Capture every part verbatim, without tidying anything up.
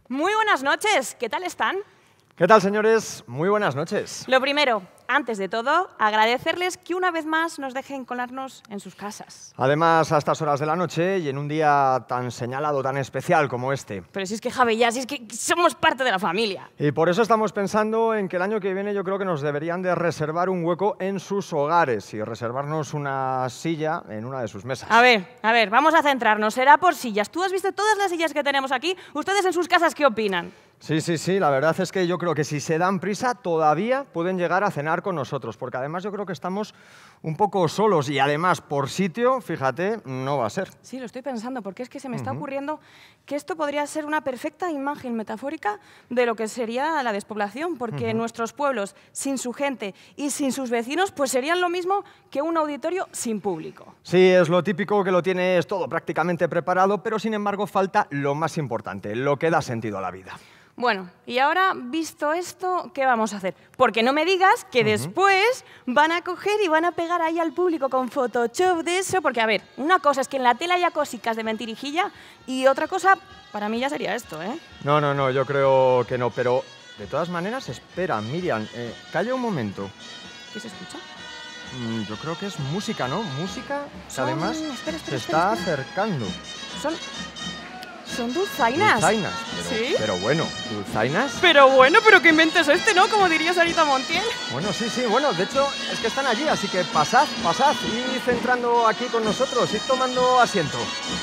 Muy buenas noches, ¿qué tal están? ¿Qué tal, señores? Muy buenas noches. Lo primero, antes de todo, agradecerles que una vez más nos dejen colarnos en sus casas. Además, a estas horas de la noche y en un día tan señalado, tan especial como este. Pero si es que, Javi, ya, si es que somos parte de la familia. Y por eso estamos pensando en que el año que viene yo creo que nos deberían de reservar un hueco en sus hogares y reservarnos una silla en una de sus mesas. A ver, a ver, vamos a centrarnos. Será por sillas. ¿Tú has visto todas las sillas que tenemos aquí? ¿Ustedes en sus casas qué opinan? Sí, sí, sí, la verdad es que yo creo que si se dan prisa todavía pueden llegar a cenar con nosotros, porque además yo creo que estamos un poco solos y además por sitio, fíjate, no va a ser. Sí, lo estoy pensando, porque es que se me está ocurriendo que esto podría ser una perfecta imagen metafórica de lo que sería la despoblación, porque Uh-huh. nuestros pueblos, sin su gente y sin sus vecinos, pues serían lo mismo que un auditorio sin público. Sí, es lo típico que lo tienes todo prácticamente preparado, pero sin embargo falta lo más importante, lo que da sentido a la vida. Bueno, y ahora, visto esto, ¿qué vamos a hacer? Porque no me digas que Uh-huh. después van a coger y van a pegar ahí al público con Photoshop de eso, porque, a ver, una cosa es que en la tela haya cositas de mentirijilla y otra cosa, para mí ya sería esto, ¿eh? No, no, no, yo creo que no, pero de todas maneras, espera, Miriam, eh, calla un momento. ¿Qué se escucha? Mm, yo creo que es música, ¿no? Música que Son- además espera, espera, se espera, está espera. acercando. Son... son dulzainas. Dulzainas, pero, ¿Sí? pero bueno, ¿dulzainas? Pero bueno, pero qué invento es este, ¿no? Como diría Sarita Montiel. Bueno, sí, sí, bueno, de hecho es que están allí, así que pasad, pasad, id entrando aquí con nosotros, id tomando asiento.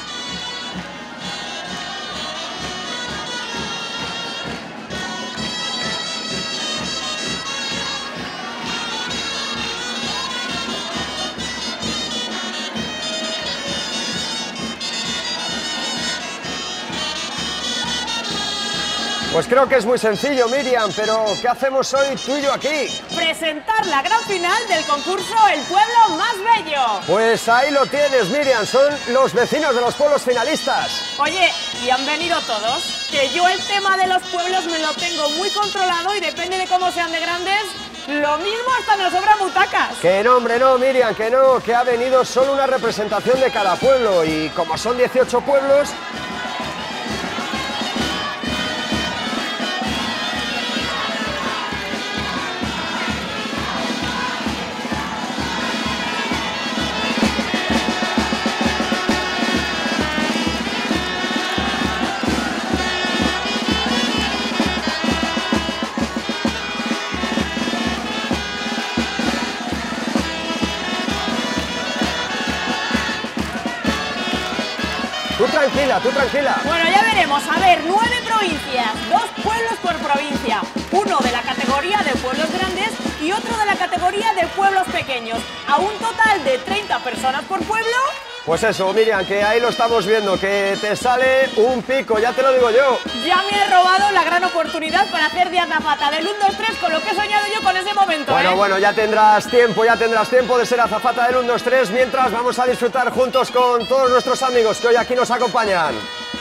Pues creo que es muy sencillo, Miriam, pero ¿qué hacemos hoy tú y yo aquí? Presentar la gran final del concurso El Pueblo Más Bello. Pues ahí lo tienes, Miriam, son los vecinos de los pueblos finalistas. Oye, ¿y han venido todos? Que yo el tema de los pueblos me lo tengo muy controlado y depende de cómo sean de grandes, lo mismo hasta nos sobran butacas. Que no, hombre, no, Miriam, que no, que ha venido solo una representación de cada pueblo y como son dieciocho pueblos... Tú tranquila, tú tranquila. Bueno, ya veremos. A ver, nueve provincias, dos pueblos por provincia. Uno de la categoría de pueblos grandes y otro de la categoría de pueblos pequeños. A un total de treinta personas por pueblo. Pues eso, Miriam, que ahí lo estamos viendo, que te sale un pico, ya te lo digo yo. Ya me he robado la gran oportunidad para hacer de azafata del uno, dos, tres con lo que he soñado yo con ese momento, Bueno, ¿eh? bueno, ya tendrás tiempo, ya tendrás tiempo de ser azafata del uno, dos, tres, mientras vamos a disfrutar juntos con todos nuestros amigos que hoy aquí nos acompañan.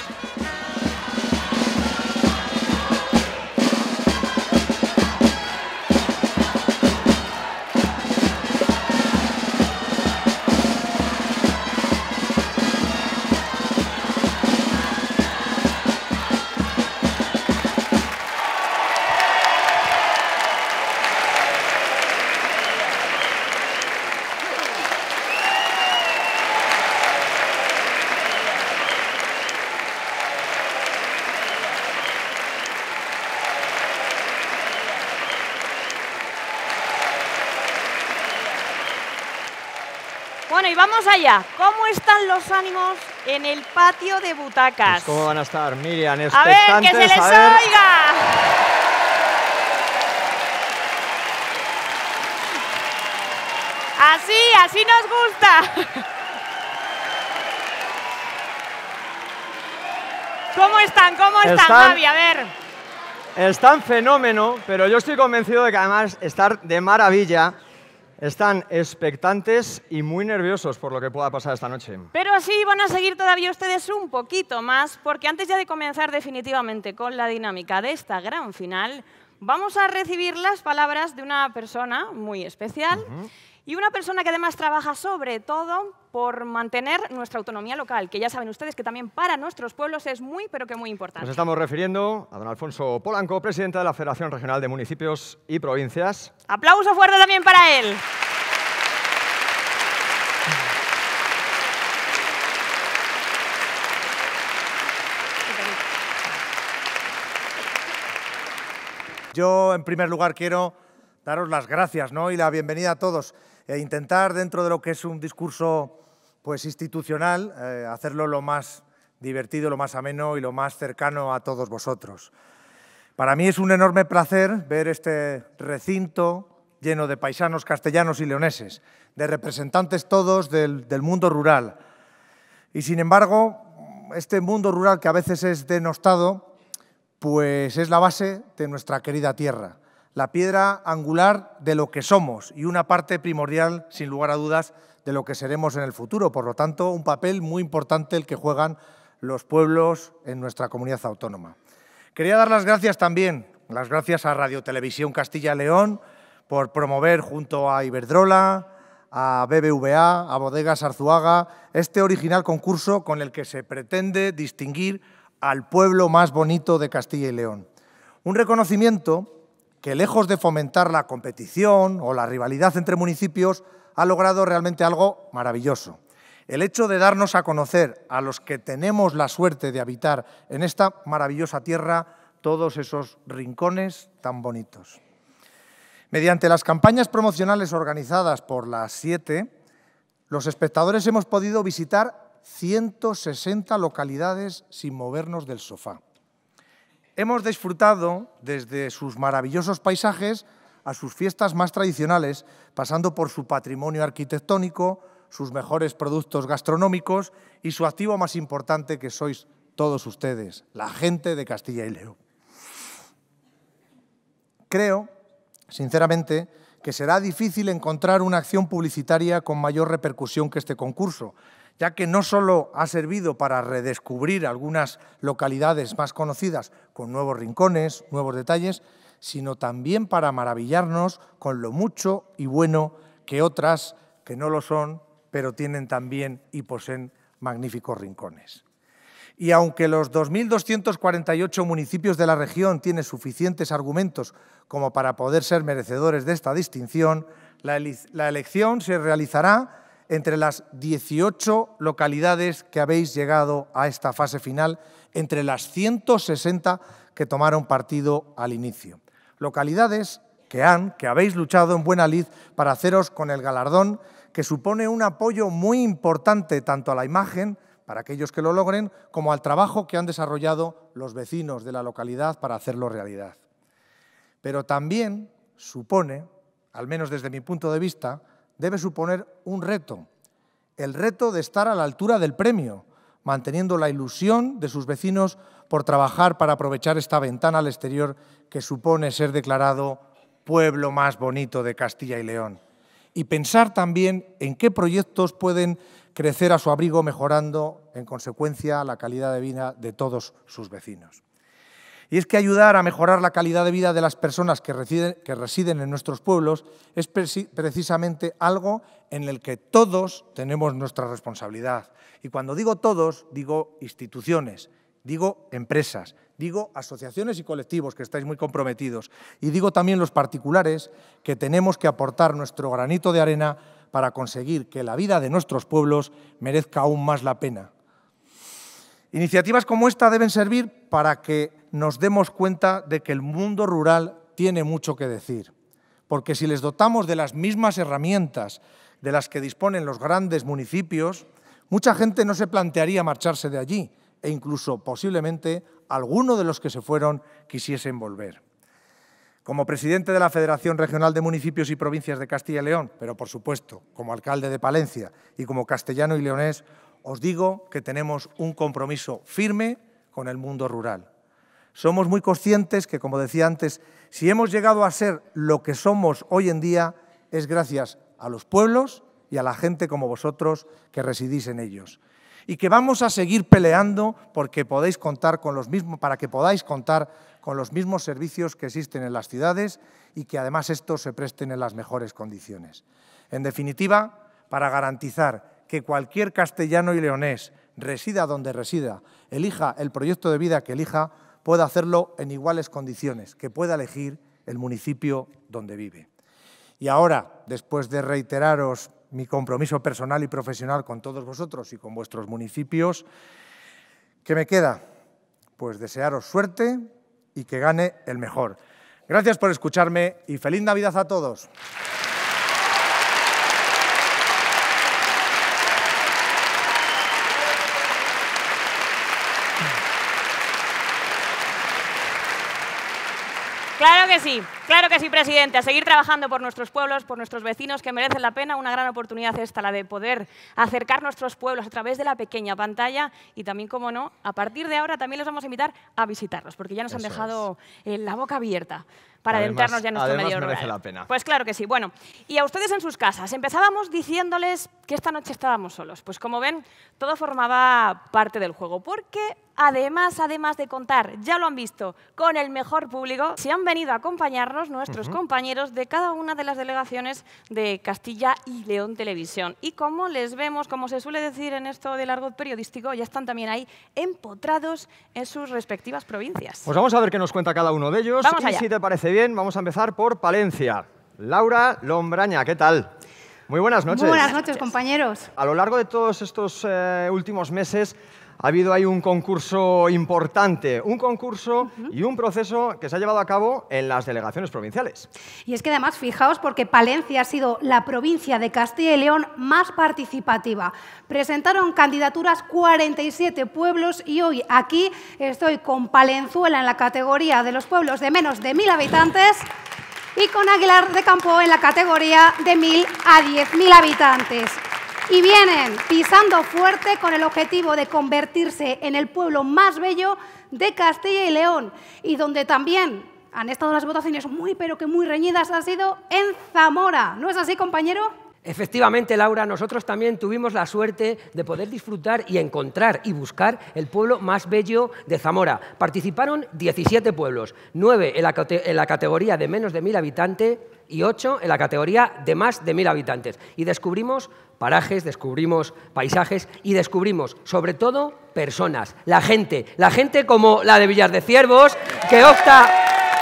Bueno, y vamos allá. ¿Cómo están los ánimos en el patio de butacas? Pues, ¿cómo van a estar, Miriam? A ver, Expectantes, que se les a ver. oiga. Así, así nos gusta. ¿Cómo están? ¿Cómo están, Están- Javi? A ver. Están fenómeno, pero yo estoy convencido de que además estar de maravilla. Están expectantes y muy nerviosos por lo que pueda pasar esta noche. Pero así van a seguir todavía ustedes un poquito más, porque antes ya de comenzar definitivamente con la dinámica de esta gran final, vamos a recibir las palabras de una persona muy especial. Uh-huh. Y una persona que además trabaja sobre todo por mantener nuestra autonomía local, que ya saben ustedes que también para nuestros pueblos es muy, pero que muy importante. Nos estamos refiriendo a don Alfonso Polanco, presidente de la Federación Regional de Municipios y Provincias. ¡Aplauso fuerte también para él! Yo, en primer lugar, quiero daros las gracias, ¿no?, y la bienvenida a todos. E intentar, dentro de lo que es un discurso pues, institucional, eh, hacerlo lo más divertido, lo más ameno y lo más cercano a todos vosotros. Para mí es un enorme placer ver este recinto lleno de paisanos castellanos y leoneses, de representantes todos del, del mundo rural. Y, sin embargo, este mundo rural que a veces es denostado, pues es la base de nuestra querida tierra, la piedra angular de lo que somos y una parte primordial, sin lugar a dudas, de lo que seremos en el futuro. Por lo tanto, un papel muy importante el que juegan los pueblos en nuestra comunidad autónoma. Quería dar las gracias también, las gracias a Radio Televisión Castilla y León por promover junto a Iberdrola, a B B V A, a Bodegas Arzuaga, este original concurso con el que se pretende distinguir al pueblo más bonito de Castilla y León. Un reconocimiento que, lejos de fomentar la competición o la rivalidad entre municipios, ha logrado realmente algo maravilloso. El hecho de darnos a conocer a los que tenemos la suerte de habitar en esta maravillosa tierra todos esos rincones tan bonitos. Mediante las campañas promocionales organizadas por las siete, los espectadores hemos podido visitar ciento sesenta localidades sin movernos del sofá. Hemos disfrutado desde sus maravillosos paisajes a sus fiestas más tradicionales, pasando por su patrimonio arquitectónico, sus mejores productos gastronómicos y su activo más importante, que sois todos ustedes, la gente de Castilla y León. Creo, sinceramente, que será difícil encontrar una acción publicitaria con mayor repercusión que este concurso, ya que no solo ha servido para redescubrir algunas localidades más conocidas con nuevos rincones, nuevos detalles, sino también para maravillarnos con lo mucho y bueno que otras, que no lo son, pero tienen también y poseen magníficos rincones. Y aunque los dos mil doscientos cuarenta y ocho municipios de la región tienen suficientes argumentos como para poder ser merecedores de esta distinción, la, ele la elección se realizará entre las dieciocho localidades que habéis llegado a esta fase final, entre las ciento sesenta que tomaron partido al inicio. Localidades que han, que habéis luchado en buena lid para haceros con el galardón, que supone un apoyo muy importante tanto a la imagen, para aquellos que lo logren, como al trabajo que han desarrollado los vecinos de la localidad para hacerlo realidad. Pero también supone, al menos desde mi punto de vista, debe suponer un reto, el reto de estar a la altura del premio, manteniendo la ilusión de sus vecinos por trabajar para aprovechar esta ventana al exterior que supone ser declarado pueblo más bonito de Castilla y León. Y pensar también en qué proyectos pueden crecer a su abrigo, mejorando, en consecuencia, la calidad de vida de todos sus vecinos. Y es que ayudar a mejorar la calidad de vida de las personas que residen, que residen en nuestros pueblos es precisamente algo en el que todos tenemos nuestra responsabilidad. Y cuando digo todos, digo instituciones, digo empresas, digo asociaciones y colectivos que estáis muy comprometidos, y digo también los particulares que tenemos que aportar nuestro granito de arena para conseguir que la vida de nuestros pueblos merezca aún más la pena. Iniciativas como esta deben servir para que nos demos cuenta de que el mundo rural tiene mucho que decir, porque si les dotamos de las mismas herramientas de las que disponen los grandes municipios, mucha gente no se plantearía marcharse de allí e incluso posiblemente alguno de los que se fueron quisiesen volver. Como presidente de la Federación Regional de Municipios y Provincias de Castilla y León, pero por supuesto como alcalde de Palencia y como castellano y leonés, os digo que tenemos un compromiso firme con el mundo rural. Somos muy conscientes que, como decía antes, si hemos llegado a ser lo que somos hoy en día, es gracias a los pueblos y a la gente como vosotros que residís en ellos. y que vamos a seguir peleando porque podéis contar con los mismos, para que podáis contar con los mismos servicios que existen en las ciudades y que además estos se presten en las mejores condiciones. En definitiva, para garantizar que cualquier castellano y leonés, resida donde resida, elija el proyecto de vida que elija, pueda hacerlo en iguales condiciones, que pueda elegir el municipio donde vive. Y ahora, después de reiteraros mi compromiso personal y profesional con todos vosotros y con vuestros municipios, ¿qué me queda? Pues desearos suerte y que gane el mejor. Gracias por escucharme y feliz Navidad a todos. Claro que sí, claro que sí, presidente. A seguir trabajando por nuestros pueblos, por nuestros vecinos, que merecen la pena. Una gran oportunidad esta, la de poder acercar nuestros pueblos a través de la pequeña pantalla y también, como no, a partir de ahora también les vamos a invitar a visitarlos, porque ya nos han dejado eh, la boca abierta para Además, adentrarnos ya en nuestro además medio merece rural. la pena. Pues claro que sí. Bueno, y a ustedes en sus casas, empezábamos diciéndoles que esta noche estábamos solos. Pues como ven, todo formaba parte del juego, porque además, además de contar, ya lo han visto, con el mejor público, se han venido a acompañarnos nuestros uh-huh. compañeros de cada una de las delegaciones de Castilla y León Televisión. Y como les vemos, como se suele decir en esto del argot periodístico, ya están también ahí empotrados en sus respectivas provincias. Pues vamos a ver qué nos cuenta cada uno de ellos. Vamos y allá. Si te parece bien, vamos a empezar por Palencia. Laura Lombraña, ¿qué tal? Muy buenas noches. Muy buenas noches, compañeros. A lo largo de todos estos eh, últimos meses ha habido ahí un concurso importante, un concurso uh-huh. y un proceso que se ha llevado a cabo en las delegaciones provinciales. Y es que además, fijaos, porque Palencia ha sido la provincia de Castilla y León más participativa. Presentaron candidaturas cuarenta y siete pueblos y hoy aquí estoy con Palenzuela en la categoría de los pueblos de menos de mil habitantes y con Aguilar de Campo en la categoría de mil a diez mil habitantes. Y vienen pisando fuerte con el objetivo de convertirse en el pueblo más bello de Castilla y León. Y donde también han estado las votaciones muy, pero que muy reñidas, ha sido en Zamora. ¿No es así, compañero? Efectivamente, Laura, nosotros también tuvimos la suerte de poder disfrutar y encontrar y buscar el pueblo más bello de Zamora. Participaron diecisiete pueblos, nueve en la, en la categoría de menos de mil habitantes y ocho en la categoría de más de mil habitantes. Y descubrimos parajes, descubrimos paisajes y descubrimos, sobre todo, personas. La gente, la gente como la de Villar de Ciervos, que opta,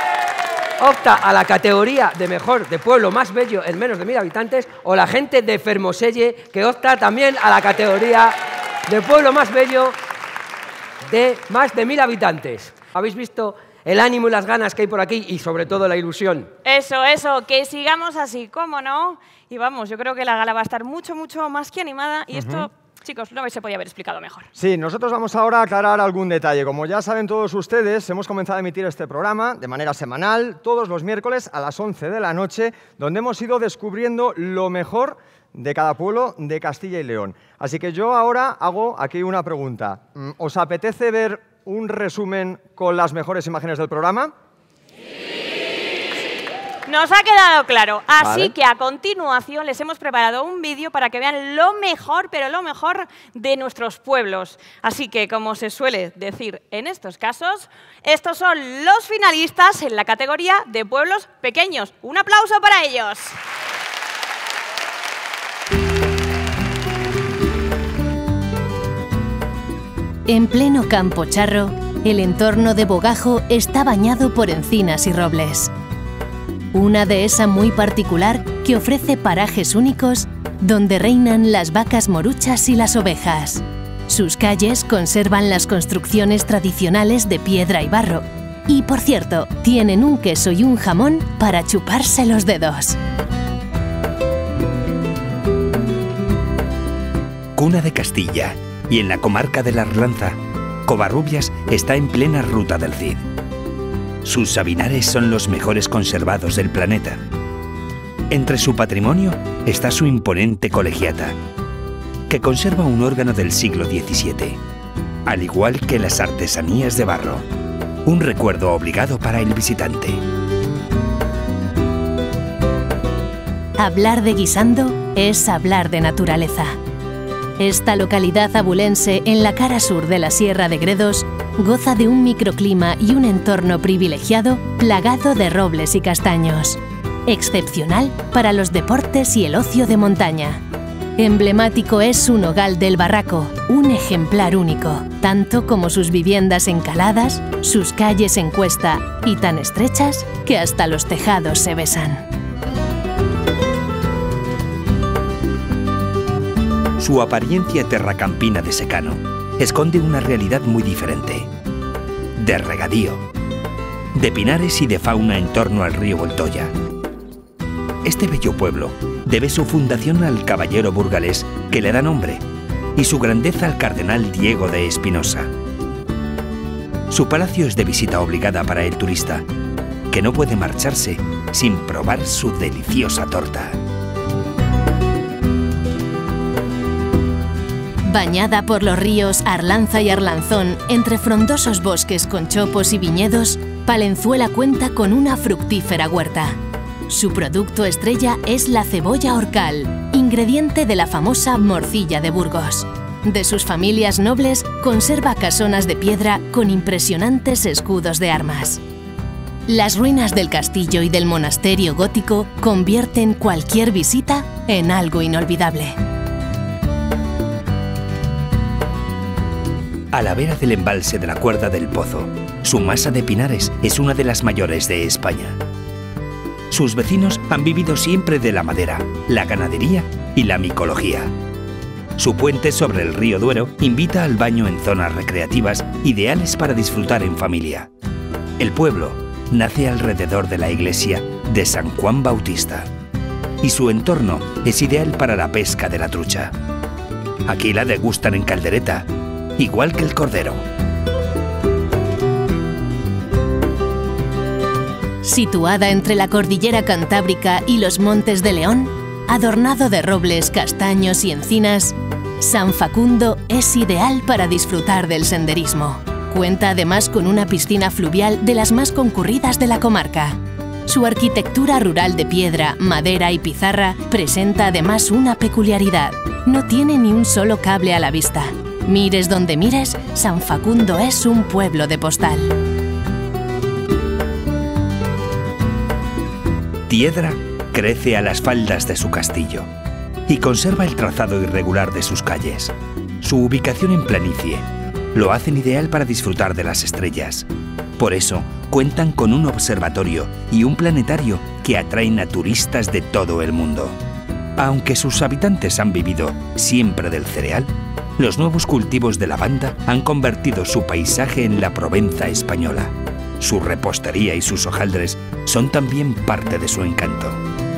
opta a la categoría de mejor, de pueblo más bello en menos de mil habitantes, o la gente de Fermoselle, que opta también a la categoría de pueblo más bello de más de mil habitantes. ¿Habéis visto el ánimo y las ganas que hay por aquí y sobre todo la ilusión? Eso, eso, que sigamos así, ¿cómo no? Y vamos, yo creo que la gala va a estar mucho, mucho más que animada y uh-huh. esto, chicos, no se podía haber explicado mejor. Sí, nosotros vamos ahora a aclarar algún detalle. Como ya saben todos ustedes, hemos comenzado a emitir este programa de manera semanal, todos los miércoles a las once de la noche, donde hemos ido descubriendo lo mejor de cada pueblo de Castilla y León. Así que yo ahora hago aquí una pregunta. ¿Os apetece ver un resumen con las mejores imágenes del programa? Nos ha quedado claro, así vale. que a continuación les hemos preparado un vídeo para que vean lo mejor, pero lo mejor de nuestros pueblos. Así que, como se suele decir en estos casos, estos son los finalistas en la categoría de pueblos pequeños. ¡Un aplauso para ellos! En pleno Campo Charro, el entorno de Bogajo está bañado por encinas y robles. Una dehesa muy particular que ofrece parajes únicos donde reinan las vacas moruchas y las ovejas. Sus calles conservan las construcciones tradicionales de piedra y barro. Y, por cierto, tienen un queso y un jamón para chuparse los dedos. Cuna de Castilla y en la comarca de la Arlanza, Covarrubias está en plena ruta del Cid. Sus sabinares son los mejores conservados del planeta. Entre su patrimonio está su imponente colegiata, que conserva un órgano del siglo diecisiete, al igual que las artesanías de barro, un recuerdo obligado para el visitante. Hablar de Guisando es hablar de naturaleza. Esta localidad abulense, en la cara sur de la Sierra de Gredos, goza de un microclima y un entorno privilegiado plagado de robles y castaños. Excepcional para los deportes y el ocio de montaña. Emblemático es su nogal del Barraco, un ejemplar único, tanto como sus viviendas encaladas, sus calles en cuesta y tan estrechas que hasta los tejados se besan. Su apariencia terracampina de secano esconde una realidad muy diferente. De regadío, de pinares y de fauna en torno al río Voltoya. Este bello pueblo debe su fundación al caballero burgalés que le da nombre y su grandeza al cardenal Diego de Espinosa. Su palacio es de visita obligada para el turista, que no puede marcharse sin probar su deliciosa torta. Bañada por los ríos Arlanza y Arlanzón, entre frondosos bosques con chopos y viñedos, Palenzuela cuenta con una fructífera huerta. Su producto estrella es la cebolla orcal, ingrediente de la famosa morcilla de Burgos. De sus familias nobles, conserva casonas de piedra con impresionantes escudos de armas. Las ruinas del castillo y del monasterio gótico convierten cualquier visita en algo inolvidable. A la vera del embalse de la Cuerda del Pozo, su masa de pinares es una de las mayores de España. Sus vecinos han vivido siempre de la madera, la ganadería y la micología. Su puente sobre el río Duero invita al baño en zonas recreativas ideales para disfrutar en familia. El pueblo nace alrededor de la iglesia de San Juan Bautista y su entorno es ideal para la pesca de la trucha. Aquí la degustan en caldereta, igual que el cordero. Situada entre la cordillera Cantábrica y los Montes de León, adornado de robles, castaños y encinas, San Facundo es ideal para disfrutar del senderismo. Cuenta además con una piscina fluvial de las más concurridas de la comarca. Su arquitectura rural de piedra, madera y pizarra presenta además una peculiaridad. No tiene ni un solo cable a la vista. Mires donde mires, San Facundo es un pueblo de postal. Tiedra crece a las faldas de su castillo y conserva el trazado irregular de sus calles. Su ubicación en planicie lo hacen ideal para disfrutar de las estrellas. Por eso, cuentan con un observatorio y un planetario que atraen a turistas de todo el mundo. Aunque sus habitantes han vivido siempre del cereal, los nuevos cultivos de lavanda han convertido su paisaje en la Provenza española. Su repostería y sus hojaldres son también parte de su encanto.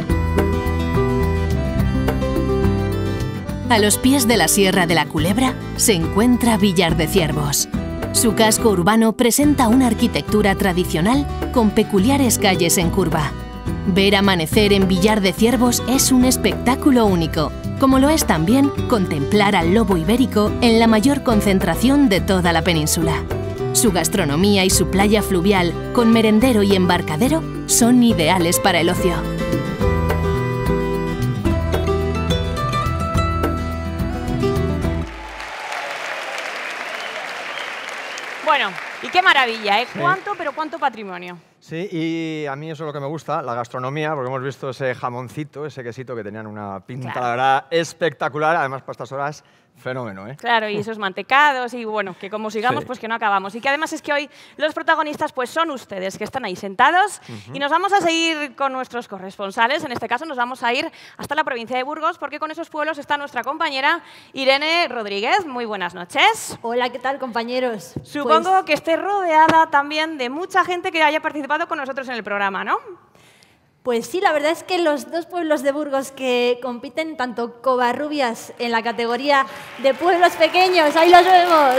A los pies de la Sierra de la Culebra se encuentra Villar de Ciervos. Su casco urbano presenta una arquitectura tradicional con peculiares calles en curva. Ver amanecer en Villar de Ciervos es un espectáculo único, como lo es también contemplar al lobo ibérico en la mayor concentración de toda la península. Su gastronomía y su playa fluvial, con merendero y embarcadero, son ideales para el ocio. Bueno, y qué maravilla, ¿eh? Sí. ¿Cuánto, pero cuánto patrimonio? Sí, y a mí eso es lo que me gusta, la gastronomía, porque hemos visto ese jamoncito, ese quesito que tenían una pinta, Claro. la verdad, espectacular. Además, para estas horas, fenómeno, ¿eh? Claro, y esos mantecados, y bueno, que como sigamos, Sí. pues que no acabamos. Y que además es que hoy los protagonistas pues son ustedes, que están ahí sentados. Uh-huh. Y nos vamos a seguir con nuestros corresponsales. En este caso nos vamos a ir hasta la provincia de Burgos, porque con esos pueblos está nuestra compañera Irene Rodríguez. Muy buenas noches. Hola, ¿qué tal, compañeros? Supongo Pues, que esté rodeada también de mucha gente que haya participado con nosotros en el programa, ¿no? Pues sí, la verdad es que los dos pueblos de Burgos que compiten, tanto Covarrubias en la categoría de pueblos pequeños, ahí los vemos,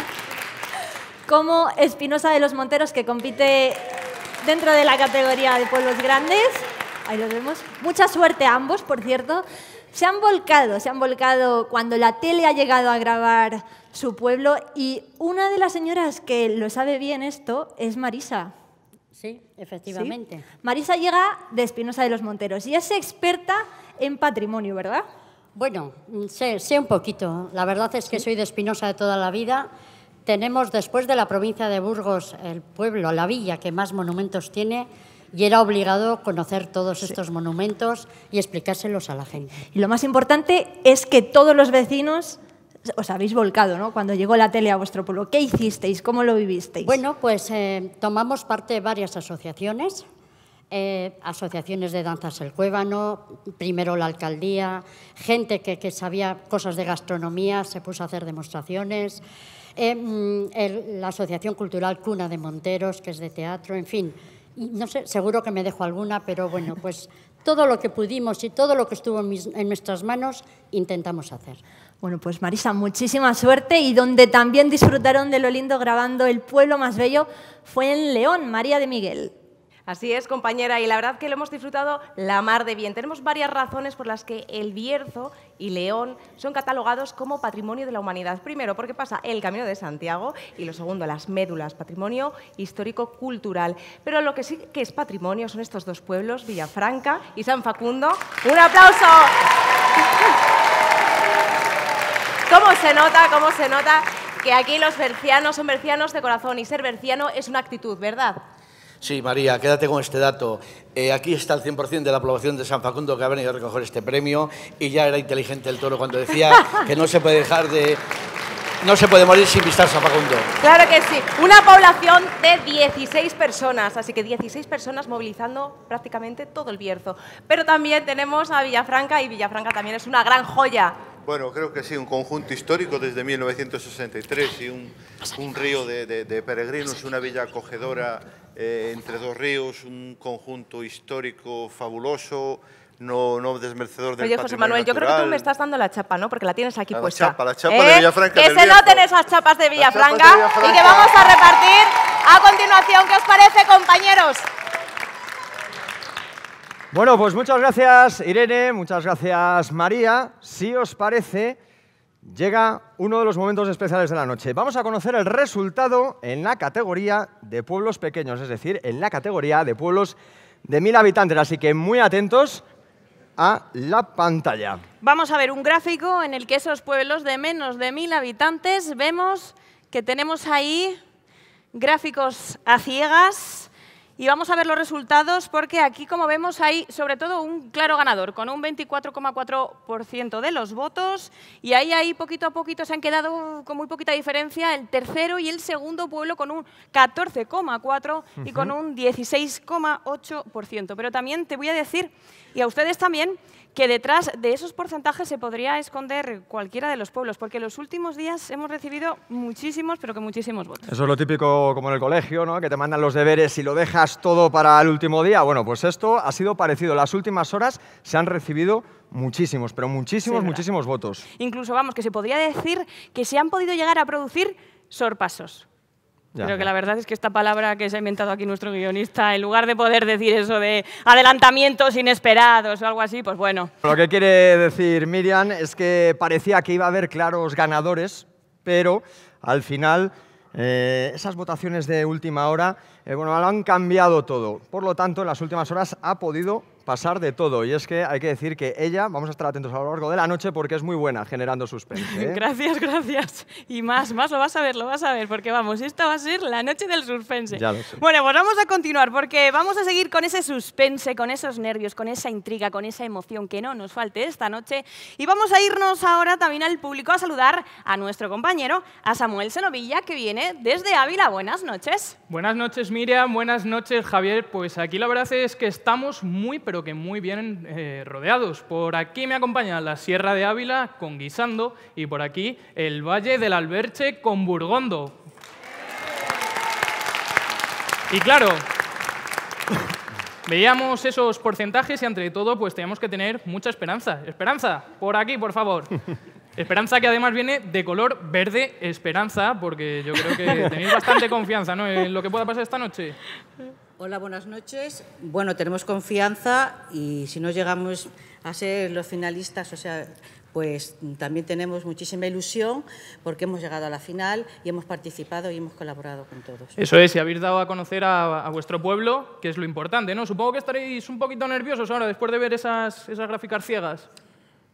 como Espinosa de los Monteros, que compite dentro de la categoría de pueblos grandes, ahí los vemos. Mucha suerte a ambos, por cierto. Se han volcado, se han volcado cuando la tele ha llegado a grabar su pueblo, y una de las señoras que lo sabe bien esto es Marisa. Sí, efectivamente. ¿Sí? Marisa llega de Espinosa de los Monteros y es experta en patrimonio, ¿verdad? Bueno, sé, sé un poquito. La verdad es que soy de Espinosa de toda la vida. Tenemos, después de la provincia de Burgos, el pueblo, la villa que más monumentos tiene, y era obligado conocer todos estos monumentos y explicárselos a la gente. Y lo más importante es que todos los vecinos os habéis volcado, ¿no? Cuando llegó la tele a vuestro pueblo. ¿Qué hicisteis? ¿Cómo lo vivisteis? Bueno, pues eh, tomamos parte de varias asociaciones, eh, asociaciones de danzas El Cuébano, primero la alcaldía, gente que, que sabía cosas de gastronomía, se puso a hacer demostraciones, eh, el, la Asociación Cultural Cuna de Monteros, que es de teatro, en fin. Y no sé, seguro que me dejo alguna, pero bueno, pues todo lo que pudimos y todo lo que estuvo en, mis, en nuestras manos intentamos hacer. Bueno, pues Marisa, muchísima suerte, y donde también disfrutaron de lo lindo grabando El Pueblo Más Bello fue en León, María de Miguel. Así es, compañera, y la verdad que lo hemos disfrutado la mar de bien. Tenemos varias razones por las que El Bierzo y León son catalogados como Patrimonio de la Humanidad. Primero, porque pasa el Camino de Santiago, y lo segundo, las médulas, Patrimonio Histórico-Cultural. Pero lo que sí que es patrimonio son estos dos pueblos, Villafranca y San Facundo. ¡Un aplauso! ¿Cómo se nota, cómo se nota que aquí los bercianos son bercianos de corazón, y ser berciano es una actitud, ¿verdad? Sí, María, quédate con este dato. Eh, aquí está el cien por cien de la población de San Facundo que ha venido a recoger este premio, y ya era inteligente el toro cuando decía que no se puede dejar de... No se puede morir sin visitar San Facundo. Claro que sí. Una población de dieciséis personas, así que dieciséis personas movilizando prácticamente todo el Bierzo. Pero también tenemos a Villafranca, y Villafranca también es una gran joya. Bueno, creo que sí, un conjunto histórico desde mil novecientos sesenta y tres, y un, un río de, de, de peregrinos, una villa acogedora eh, entre dos ríos, un conjunto histórico fabuloso, no, no desmerecedor del Oye, José Manuel, natural. yo creo que tú me estás dando la chapa, ¿no? Porque la tienes aquí La puesta. chapa, la chapa ¿Eh? de Villafranca. Que del se Bierzo. noten esas chapas de Villafranca, Las chapas de Villafranca. y que vamos a repartir a continuación. ¿Qué os parece, compañeros? Bueno, pues muchas gracias, Irene, muchas gracias, María. Si os parece, llega uno de los momentos especiales de la noche. Vamos a conocer el resultado en la categoría de pueblos pequeños, es decir, en la categoría de pueblos de mil habitantes. Así que muy atentos a la pantalla. Vamos a ver un gráfico en el que esos pueblos de menos de mil habitantes, vemos que tenemos ahí gráficos a ciegas. Y vamos a ver los resultados, porque aquí, como vemos, hay sobre todo un claro ganador, con un veinticuatro coma cuatro por ciento de los votos. Y ahí, ahí, poquito a poquito, se han quedado con muy poquita diferencia el tercero y el segundo pueblo, con un catorce coma cuatro por ciento y con un dieciséis coma ocho por ciento. Pero también te voy a decir, y a ustedes también, que detrás de esos porcentajes se podría esconder cualquiera de los pueblos, porque en los últimos días hemos recibido muchísimos, pero que muchísimos votos. Eso es lo típico como en el colegio, ¿no? Que te mandan los deberes y lo dejas todo para el último día. Bueno, pues esto ha sido parecido. Las últimas horas se han recibido muchísimos, pero muchísimos, Sí, muchísimos votos. Incluso, vamos, que se podría decir que se han podido llegar a producir sorpasos. Ya, Pero que ya. la verdad es que esta palabra que se ha inventado aquí nuestro guionista, en lugar de poder decir eso de adelantamientos inesperados o algo así, pues bueno. Lo que quiere decir Miriam es que parecía que iba a haber claros ganadores, pero al final eh, esas votaciones de última hora eh, bueno, lo han cambiado todo. Por lo tanto, en las últimas horas ha podido pasar de todo. Y es que hay que decir que ella, vamos a estar atentos a lo largo de la noche, porque es muy buena generando suspense, ¿eh? Gracias, gracias. Y más, más lo vas a ver, lo vas a ver, porque vamos, esta va a ser la noche del suspense. Ya lo sé. Bueno, pues vamos a continuar, porque vamos a seguir con ese suspense, con esos nervios, con esa intriga, con esa emoción que no nos falte esta noche. Y vamos a irnos ahora también al público a saludar a nuestro compañero, a Samuel Senovilla, que viene desde Ávila. Buenas noches. Buenas noches, Miriam. Buenas noches, Javier. Pues aquí la verdad es que estamos muy, pero que muy bien eh, rodeados. Por aquí me acompaña la Sierra de Ávila con Guisando, y por aquí el Valle del Alberche con Burgondo. Y claro, veíamos esos porcentajes y, entre todo, pues teníamos que tener mucha esperanza. Esperanza, por aquí, por favor. Esperanza, que además viene de color verde esperanza, porque yo creo que tenéis bastante confianza, ¿no?, en lo que pueda pasar esta noche. Hola, buenas noches. Bueno, tenemos confianza, y si no llegamos a ser los finalistas, o sea, pues también tenemos muchísima ilusión, porque hemos llegado a la final y hemos participado y hemos colaborado con todos. Eso es, y habéis dado a conocer a, a vuestro pueblo, que es lo importante, ¿no? Supongo que estaréis un poquito nerviosos ahora, después de ver esas, esas gráficas ciegas.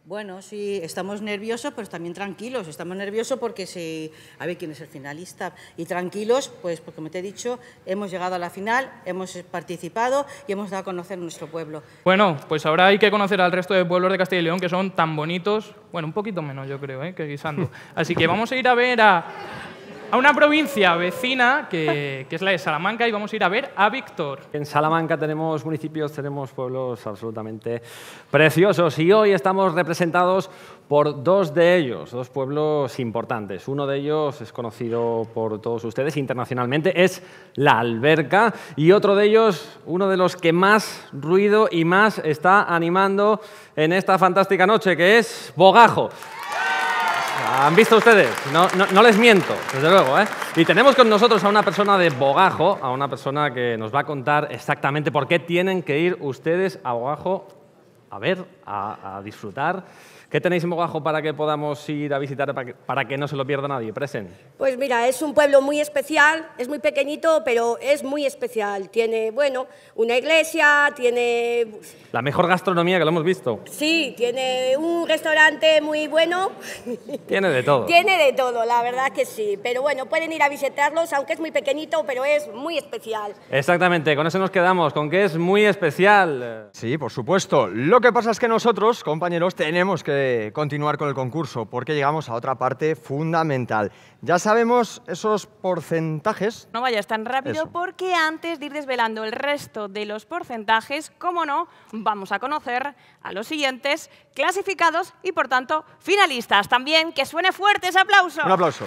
Bueno, sí, estamos nerviosos, pero también tranquilos. Estamos nerviosos porque si, a ver quién es el finalista. Y tranquilos, pues porque, como te he dicho, hemos llegado a la final, hemos participado y hemos dado a conocer nuestro pueblo. Bueno, pues ahora hay que conocer al resto de pueblos de Castilla y León que son tan bonitos, bueno, un poquito menos yo creo, ¿eh? que Guisando. Así que vamos a ir a ver a, a una provincia vecina, que, que es la de Salamanca, y vamos a ir a ver a Víctor. En Salamanca tenemos municipios, tenemos pueblos absolutamente preciosos y hoy estamos representados por dos de ellos, dos pueblos importantes. Uno de ellos es conocido por todos ustedes internacionalmente, es La Alberca, y otro de ellos, uno de los que más ruido y más está animando en esta fantástica noche, que es Bogajo. ¿Han visto ustedes? No, no, no les miento, desde luego, ¿eh? Y tenemos con nosotros a una persona de Bogajo, a una persona que nos va a contar exactamente por qué tienen que ir ustedes a Bogajo a ver, a, a disfrutar. ¿Qué tenéis en Bogajo para que podamos ir a visitar, para que, para que no se lo pierda nadie? Presen. Pues mira, es un pueblo muy especial, es muy pequeñito, pero es muy especial. Tiene, bueno, una iglesia, tiene... La mejor gastronomía que lo hemos visto. Sí, tiene un restaurante muy bueno. Tiene de todo. Tiene de todo, la verdad que sí. Pero bueno, pueden ir a visitarlos, aunque es muy pequeñito, pero es muy especial. Exactamente, con eso nos quedamos, con que es muy especial. Sí, por supuesto. Lo que pasa es que nosotros, compañeros, tenemos que continuar con el concurso porque llegamos a otra parte fundamental. Ya sabemos esos porcentajes. No vayas tan rápido Eso. porque antes de ir desvelando el resto de los porcentajes, como no, vamos a conocer a los siguientes clasificados y, por tanto, finalistas. También que suene fuerte ese aplauso. Un aplauso.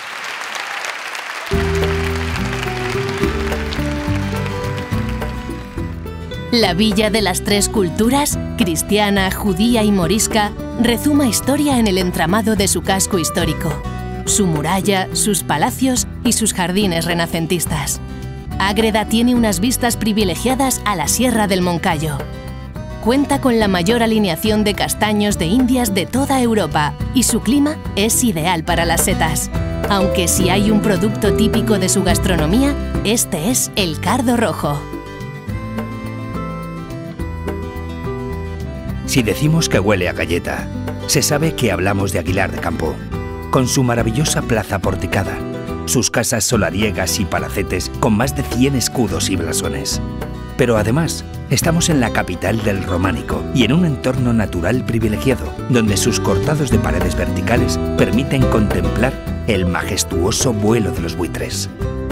La Villa de las Tres Culturas, cristiana, judía y morisca, rezuma historia en el entramado de su casco histórico, su muralla, sus palacios y sus jardines renacentistas. Ágreda tiene unas vistas privilegiadas a la Sierra del Moncayo. Cuenta con la mayor alineación de castaños de Indias de toda Europa y su clima es ideal para las setas. Aunque si hay un producto típico de su gastronomía, este es el cardo rojo. Si decimos que huele a galleta, se sabe que hablamos de Aguilar de Campo, con su maravillosa plaza porticada, sus casas solariegas y palacetes con más de cien escudos y blasones. Pero además, estamos en la capital del románico y en un entorno natural privilegiado, donde sus cortados de paredes verticales permiten contemplar el majestuoso vuelo de los buitres.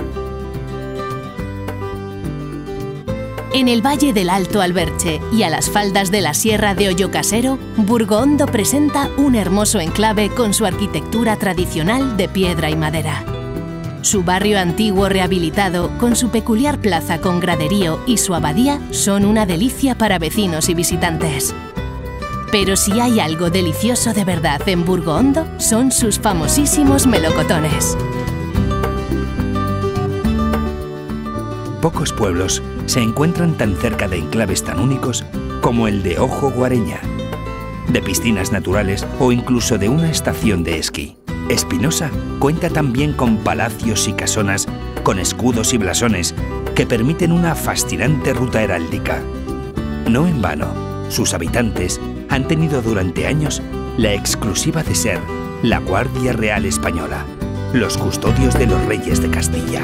En el Valle del Alto Alberche y a las faldas de la Sierra de Hoyocasero, Burgoondo presenta un hermoso enclave con su arquitectura tradicional de piedra y madera. Su barrio antiguo rehabilitado, con su peculiar plaza con graderío y su abadía, son una delicia para vecinos y visitantes. Pero si hay algo delicioso de verdad en Burgoondo, son sus famosísimos melocotones. Pocos pueblos se encuentran tan cerca de enclaves tan únicos como el de Ojo Guareña, de piscinas naturales o incluso de una estación de esquí. Espinosa cuenta también con palacios y casonas con escudos y blasones que permiten una fascinante ruta heráldica. No en vano, sus habitantes han tenido durante años la exclusiva de ser la Guardia Real Española, los custodios de los reyes de Castilla.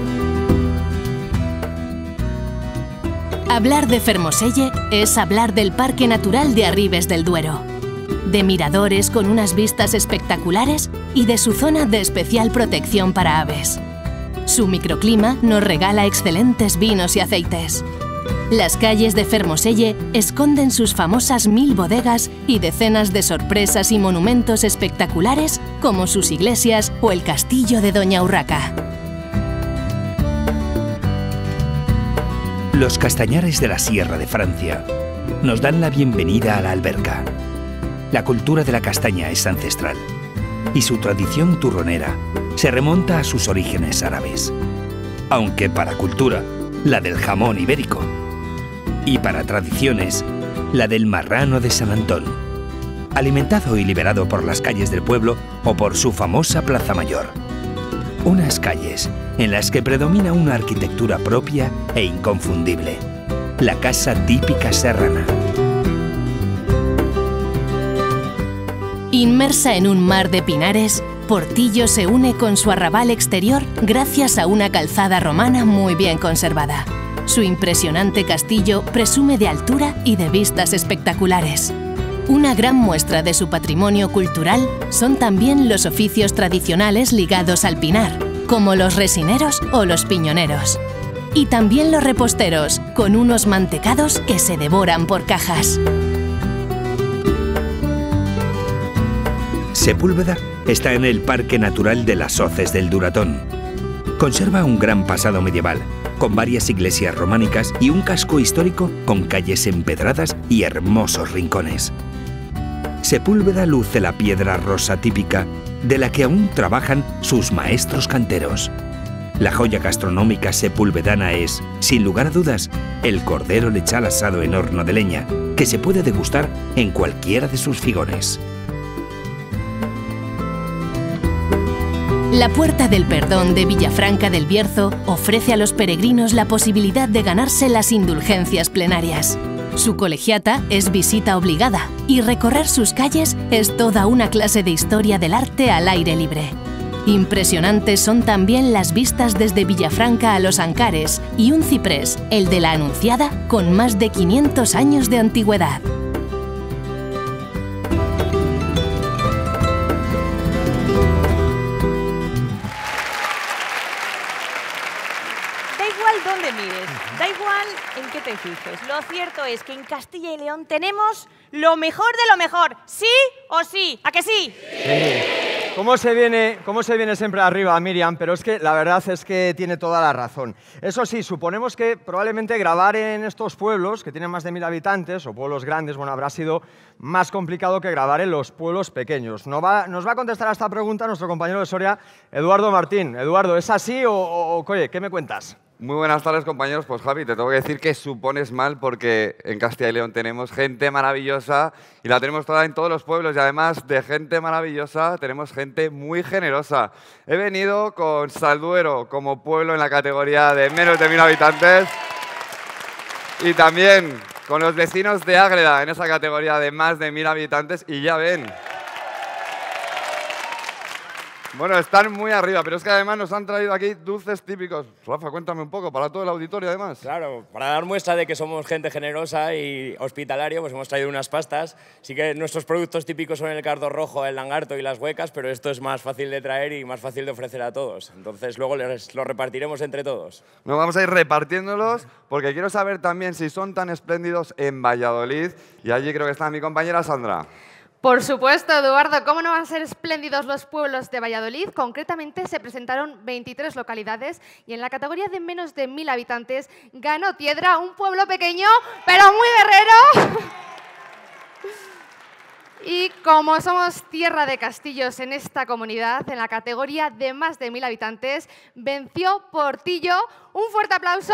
Hablar de Fermoselle es hablar del Parque Natural de Arribes del Duero, de miradores con unas vistas espectaculares y de su zona de especial protección para aves. Su microclima nos regala excelentes vinos y aceites. Las calles de Fermoselle esconden sus famosas mil bodegas y decenas de sorpresas y monumentos espectaculares como sus iglesias o el castillo de Doña Urraca. Los castañares de la Sierra de Francia nos dan la bienvenida a la Alberca. La cultura de la castaña es ancestral y su tradición turronera se remonta a sus orígenes árabes. Aunque para cultura, la del jamón ibérico. Y para tradiciones, la del marrano de San Antón, alimentado y liberado por las calles del pueblo o por su famosa Plaza Mayor. Unas calles en las que predomina una arquitectura propia e inconfundible, la casa típica serrana. Inmersa en un mar de pinares, Portillo se une con su arrabal exterior gracias a una calzada romana muy bien conservada. Su impresionante castillo presume de altura y de vistas espectaculares. Una gran muestra de su patrimonio cultural son también los oficios tradicionales ligados al pinar, como los resineros o los piñoneros. Y también los reposteros, con unos mantecados que se devoran por cajas. Sepúlveda está en el Parque Natural de las Hoces del Duratón. Conserva un gran pasado medieval, con varias iglesias románicas y un casco histórico con calles empedradas y hermosos rincones. Sepúlveda luce la piedra rosa típica de la que aún trabajan sus maestros canteros. La joya gastronómica sepulvedana es, sin lugar a dudas, el cordero lechal asado en horno de leña, que se puede degustar en cualquiera de sus figones. La Puerta del Perdón de Villafranca del Bierzo ofrece a los peregrinos la posibilidad de ganarse las indulgencias plenarias. Su colegiata es visita obligada y recorrer sus calles es toda una clase de historia del arte al aire libre. Impresionantes son también las vistas desde Villafranca a Los Ancares y un ciprés, el de la Anunciada, con más de quinientos años de antigüedad. Dónde mires, da igual en qué te fijes. Lo cierto es que en Castilla y León tenemos lo mejor de lo mejor. ¿Sí o sí? ¿A que sí? Sí. ¿Cómo se viene, cómo se viene siempre arriba, Miriam? Pero es que la verdad es que tiene toda la razón. Eso sí, suponemos que probablemente grabar en estos pueblos, que tienen más de mil habitantes, o pueblos grandes, bueno, habrá sido más complicado que grabar en los pueblos pequeños. Nos va, nos va a contestar a esta pregunta nuestro compañero de Soria, Eduardo Martín. Eduardo, ¿es así o, o, o oye, qué me cuentas? Muy buenas tardes, compañeros. Pues Javi, te tengo que decir que supones mal porque en Castilla y León tenemos gente maravillosa y la tenemos toda en todos los pueblos y además de gente maravillosa tenemos gente muy generosa. He venido con Salduero como pueblo en la categoría de menos de mil habitantes y también con los vecinos de Ágreda en esa categoría de más de mil habitantes y ya ven. Bueno, están muy arriba, pero es que además nos han traído aquí dulces típicos. Rafa, cuéntame un poco, para todo el auditorio además. Claro, para dar muestra de que somos gente generosa y hospitalaria, pues hemos traído unas pastas. Sí que nuestros productos típicos son el cardo rojo, el langarto y las huecas, pero esto es más fácil de traer y más fácil de ofrecer a todos. Entonces luego les lo repartiremos entre todos. Nos vamos a ir repartiéndolos porque quiero saber también si son tan espléndidos en Valladolid. Y allí creo que está mi compañera Sandra. Por supuesto, Eduardo. ¿Cómo no van a ser espléndidos los pueblos de Valladolid? Concretamente se presentaron veintitrés localidades y en la categoría de menos de mil habitantes ganó Tiedra, un pueblo pequeño, pero muy guerrero. Y como somos tierra de castillos en esta comunidad, en la categoría de más de mil habitantes, venció Portillo. Un fuerte aplauso.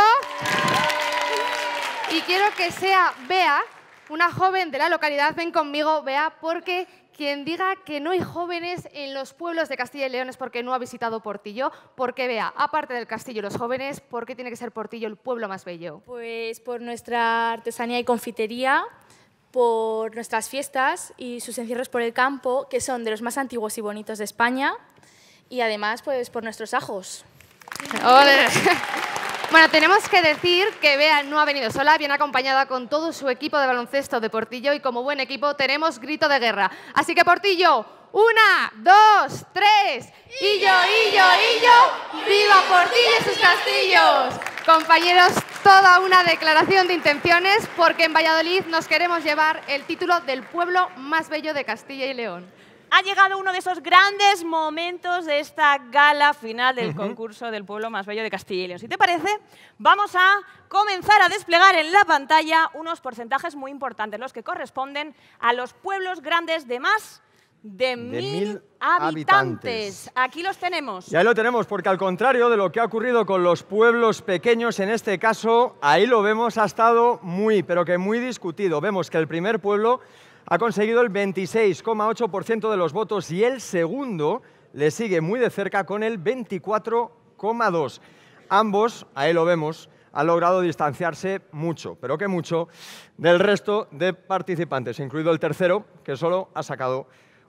Y quiero que sea Bea, una joven de la localidad. Ven conmigo, Bea, porque quien diga que no hay jóvenes en los pueblos de Castilla y León es porque no ha visitado Portillo. Porque, Bea, aparte del castillo y los jóvenes, ¿por qué tiene que ser Portillo el pueblo más bello? Pues por nuestra artesanía y confitería, por nuestras fiestas y sus encierros por el campo, que son de los más antiguos y bonitos de España, y además pues por nuestros ajos. ¡Ole! Bueno, tenemos que decir que Bea no ha venido sola, viene acompañada con todo su equipo de baloncesto de Portillo y como buen equipo tenemos grito de guerra. Así que Portillo, una, dos, tres, ¡Illo, illo, illo! ¡Viva Portillo y sus castillos! Compañeros, toda una declaración de intenciones porque en Valladolid nos queremos llevar el título del pueblo más bello de Castilla y León. Ha llegado uno de esos grandes momentos de esta gala final del concurso del pueblo más bello de Castilla y León. Si te parece, vamos a comenzar a desplegar en la pantalla unos porcentajes muy importantes, los que corresponden a los pueblos grandes de más de, de mil, mil habitantes. habitantes. Aquí los tenemos. Y ahí lo tenemos, porque al contrario de lo que ha ocurrido con los pueblos pequeños, en este caso, ahí lo vemos, ha estado muy, pero que muy discutido. Vemos que el primer pueblo ha conseguido el veintiséis coma ocho por ciento de los votos y el segundo le sigue muy de cerca con el veinticuatro coma dos por ciento. Ambos, ahí lo vemos, han logrado distanciarse mucho, pero que mucho, del resto de participantes, incluido el tercero, que solo ha sacado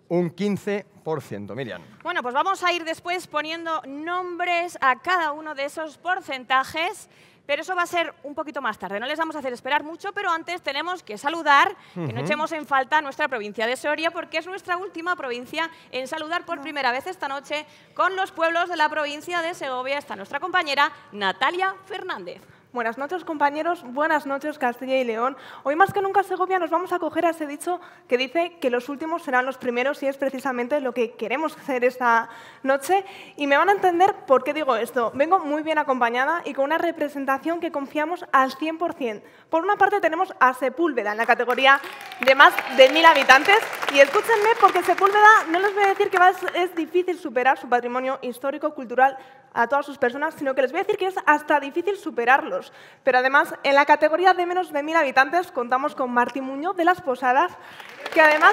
un quince por ciento. Miriam. Bueno, pues vamos a ir después poniendo nombres a cada uno de esos porcentajes, pero eso va a ser un poquito más tarde. No les vamos a hacer esperar mucho, pero antes tenemos que saludar, uh-huh. que no echemos en falta a nuestra provincia de Soria, porque es nuestra última provincia en saludar por primera vez esta noche con los pueblos de la provincia de Segovia. Está nuestra compañera Natalia Fernández. Buenas noches, compañeros. Buenas noches, Castilla y León. Hoy más que nunca, Segovia, nos vamos a acoger a ese dicho que dice que los últimos serán los primeros y es precisamente lo que queremos hacer esta noche. Y me van a entender por qué digo esto. Vengo muy bien acompañada y con una representación que confiamos al cien por cien. Por una parte tenemos a Sepúlveda en la categoría de más de mil habitantes. Y escúchenme, porque Sepúlveda no les voy a decir que va, es difícil superar su patrimonio histórico-cultural a todas sus personas, sino que les voy a decir que es hasta difícil superarlos. Pero además, en la categoría de menos de mil habitantes, contamos con Martín Muñoz de las Posadas, que además,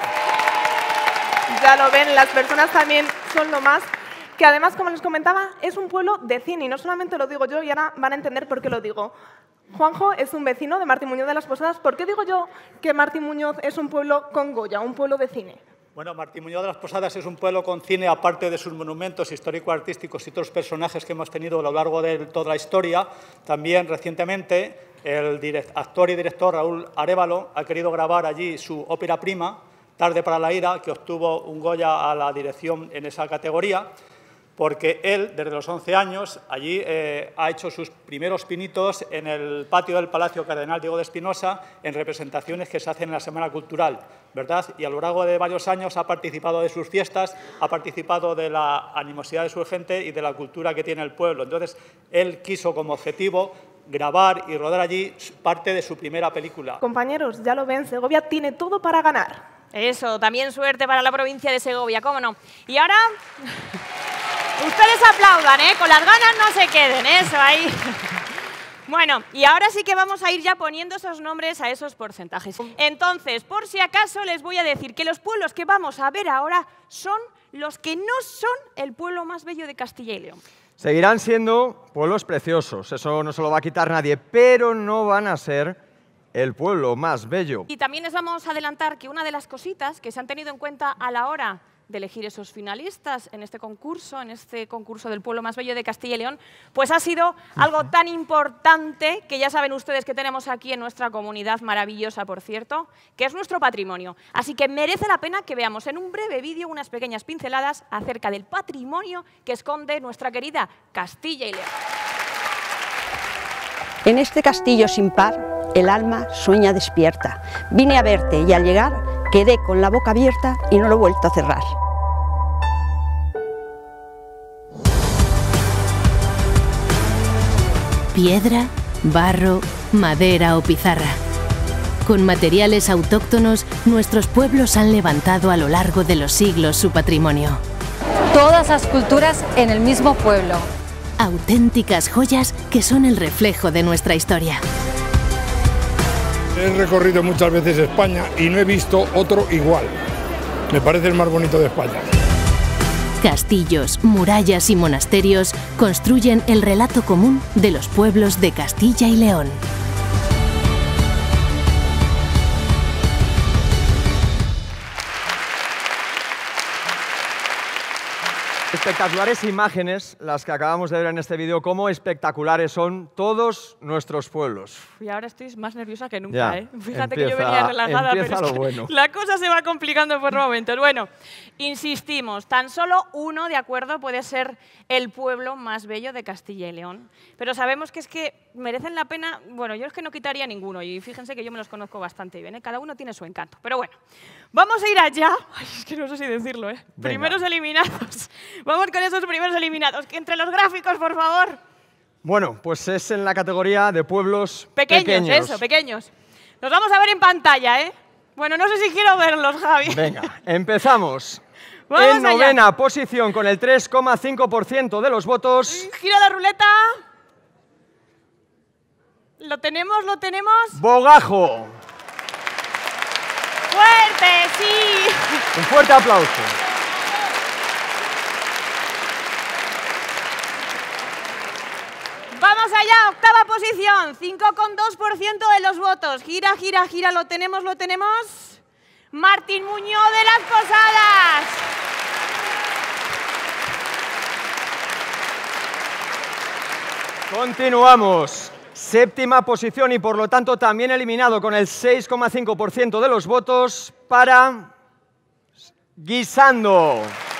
ya lo ven, las personas también son lo más, que además, como les comentaba, es un pueblo de cine, y no solamente lo digo yo, y ahora van a entender por qué lo digo. Juanjo es un vecino de Martín Muñoz de las Posadas. ¿Por qué digo yo que Martín Muñoz es un pueblo con Goya, un pueblo de cine? Bueno, Martín Muñoz de las Posadas es un pueblo con cine, aparte de sus monumentos histórico-artísticos y otros personajes que hemos tenido a lo largo de toda la historia. También, recientemente, el actor y director Raúl Arévalo ha querido grabar allí su ópera prima, Tarde para la ira, que obtuvo un Goya a la dirección en esa categoría, porque él, desde los once años, allí eh, ha hecho sus primeros pinitos en el patio del Palacio Cardenal Diego de Espinosa en representaciones que se hacen en la Semana Cultural, ¿verdad? Y a lo largo de varios años ha participado de sus fiestas, ha participado de la animosidad de su gente y de la cultura que tiene el pueblo. Entonces, él quiso como objetivo grabar y rodar allí parte de su primera película. Compañeros, ya lo ven, Segovia tiene todo para ganar. Eso, también suerte para la provincia de Segovia, cómo no. Y ahora, ustedes aplaudan, ¿eh? Con las ganas no se queden, eso ahí. Bueno, y ahora sí que vamos a ir ya poniendo esos nombres a esos porcentajes. Entonces, por si acaso, les voy a decir que los pueblos que vamos a ver ahora son los que no son el pueblo más bello de Castilla y León. Seguirán siendo pueblos preciosos, eso no se lo va a quitar nadie, pero no van a ser el pueblo más bello. Y también les vamos a adelantar que una de las cositas que se han tenido en cuenta a la hora de elegir esos finalistas en este concurso, en este concurso del pueblo más bello de Castilla y León, pues ha sido algo tan importante que ya saben ustedes que tenemos aquí en nuestra comunidad maravillosa, por cierto, que es nuestro patrimonio. Así que merece la pena que veamos en un breve vídeo unas pequeñas pinceladas acerca del patrimonio que esconde nuestra querida Castilla y León. En este castillo sin par, el alma sueña despierta. Vine a verte y al llegar quedé con la boca abierta y no lo he vuelto a cerrar. Piedra, barro, madera o pizarra. Con materiales autóctonos, nuestros pueblos han levantado a lo largo de los siglos su patrimonio. Todas las culturas en el mismo pueblo. Auténticas joyas que son el reflejo de nuestra historia. He recorrido muchas veces España y no he visto otro igual. Me parece el más bonito de España. Castillos, murallas y monasterios construyen el relato común de los pueblos de Castilla y León. Espectaculares imágenes las que acabamos de ver en este vídeo, cómo espectaculares son todos nuestros pueblos. Y ahora estoy más nerviosa que nunca, Ya, ¿eh? Fíjate empieza, que yo venía relajada, pero empieza es lo que bueno. la cosa se va complicando por momentos. Bueno, insistimos, tan solo uno, de acuerdo, puede ser el pueblo más bello de Castilla y León. Pero sabemos que es que merecen la pena, bueno, yo es que no quitaría ninguno, y fíjense que yo me los conozco bastante bien, ¿eh? Cada uno tiene su encanto. Pero bueno, vamos a ir allá. Ay, es que no sé si decirlo, ¿eh? Venga. Primeros eliminados. Vamos con esos primeros eliminados. Que entre los gráficos, por favor. Bueno, pues es en la categoría de pueblos Pequeños, pequeños. eso, pequeños. Los vamos a ver en pantalla, ¿eh? Bueno, no sé si quiero verlos, Javi. Venga, empezamos. Vamos en allá. novena posición, con el tres coma cinco por ciento de los votos, Gira la ruleta. ¿Lo tenemos? ¿Lo tenemos? Bogajo. ¡Fuerte, sí! Un fuerte aplauso. Vamos allá, octava posición, cinco coma dos por ciento de los votos. Gira, gira, gira, ¿lo tenemos? ¿Lo tenemos? Martín Muñoz de Las Posadas. Continuamos. Séptima posición y por lo tanto también eliminado con el seis coma cinco por ciento de los votos para Guisando.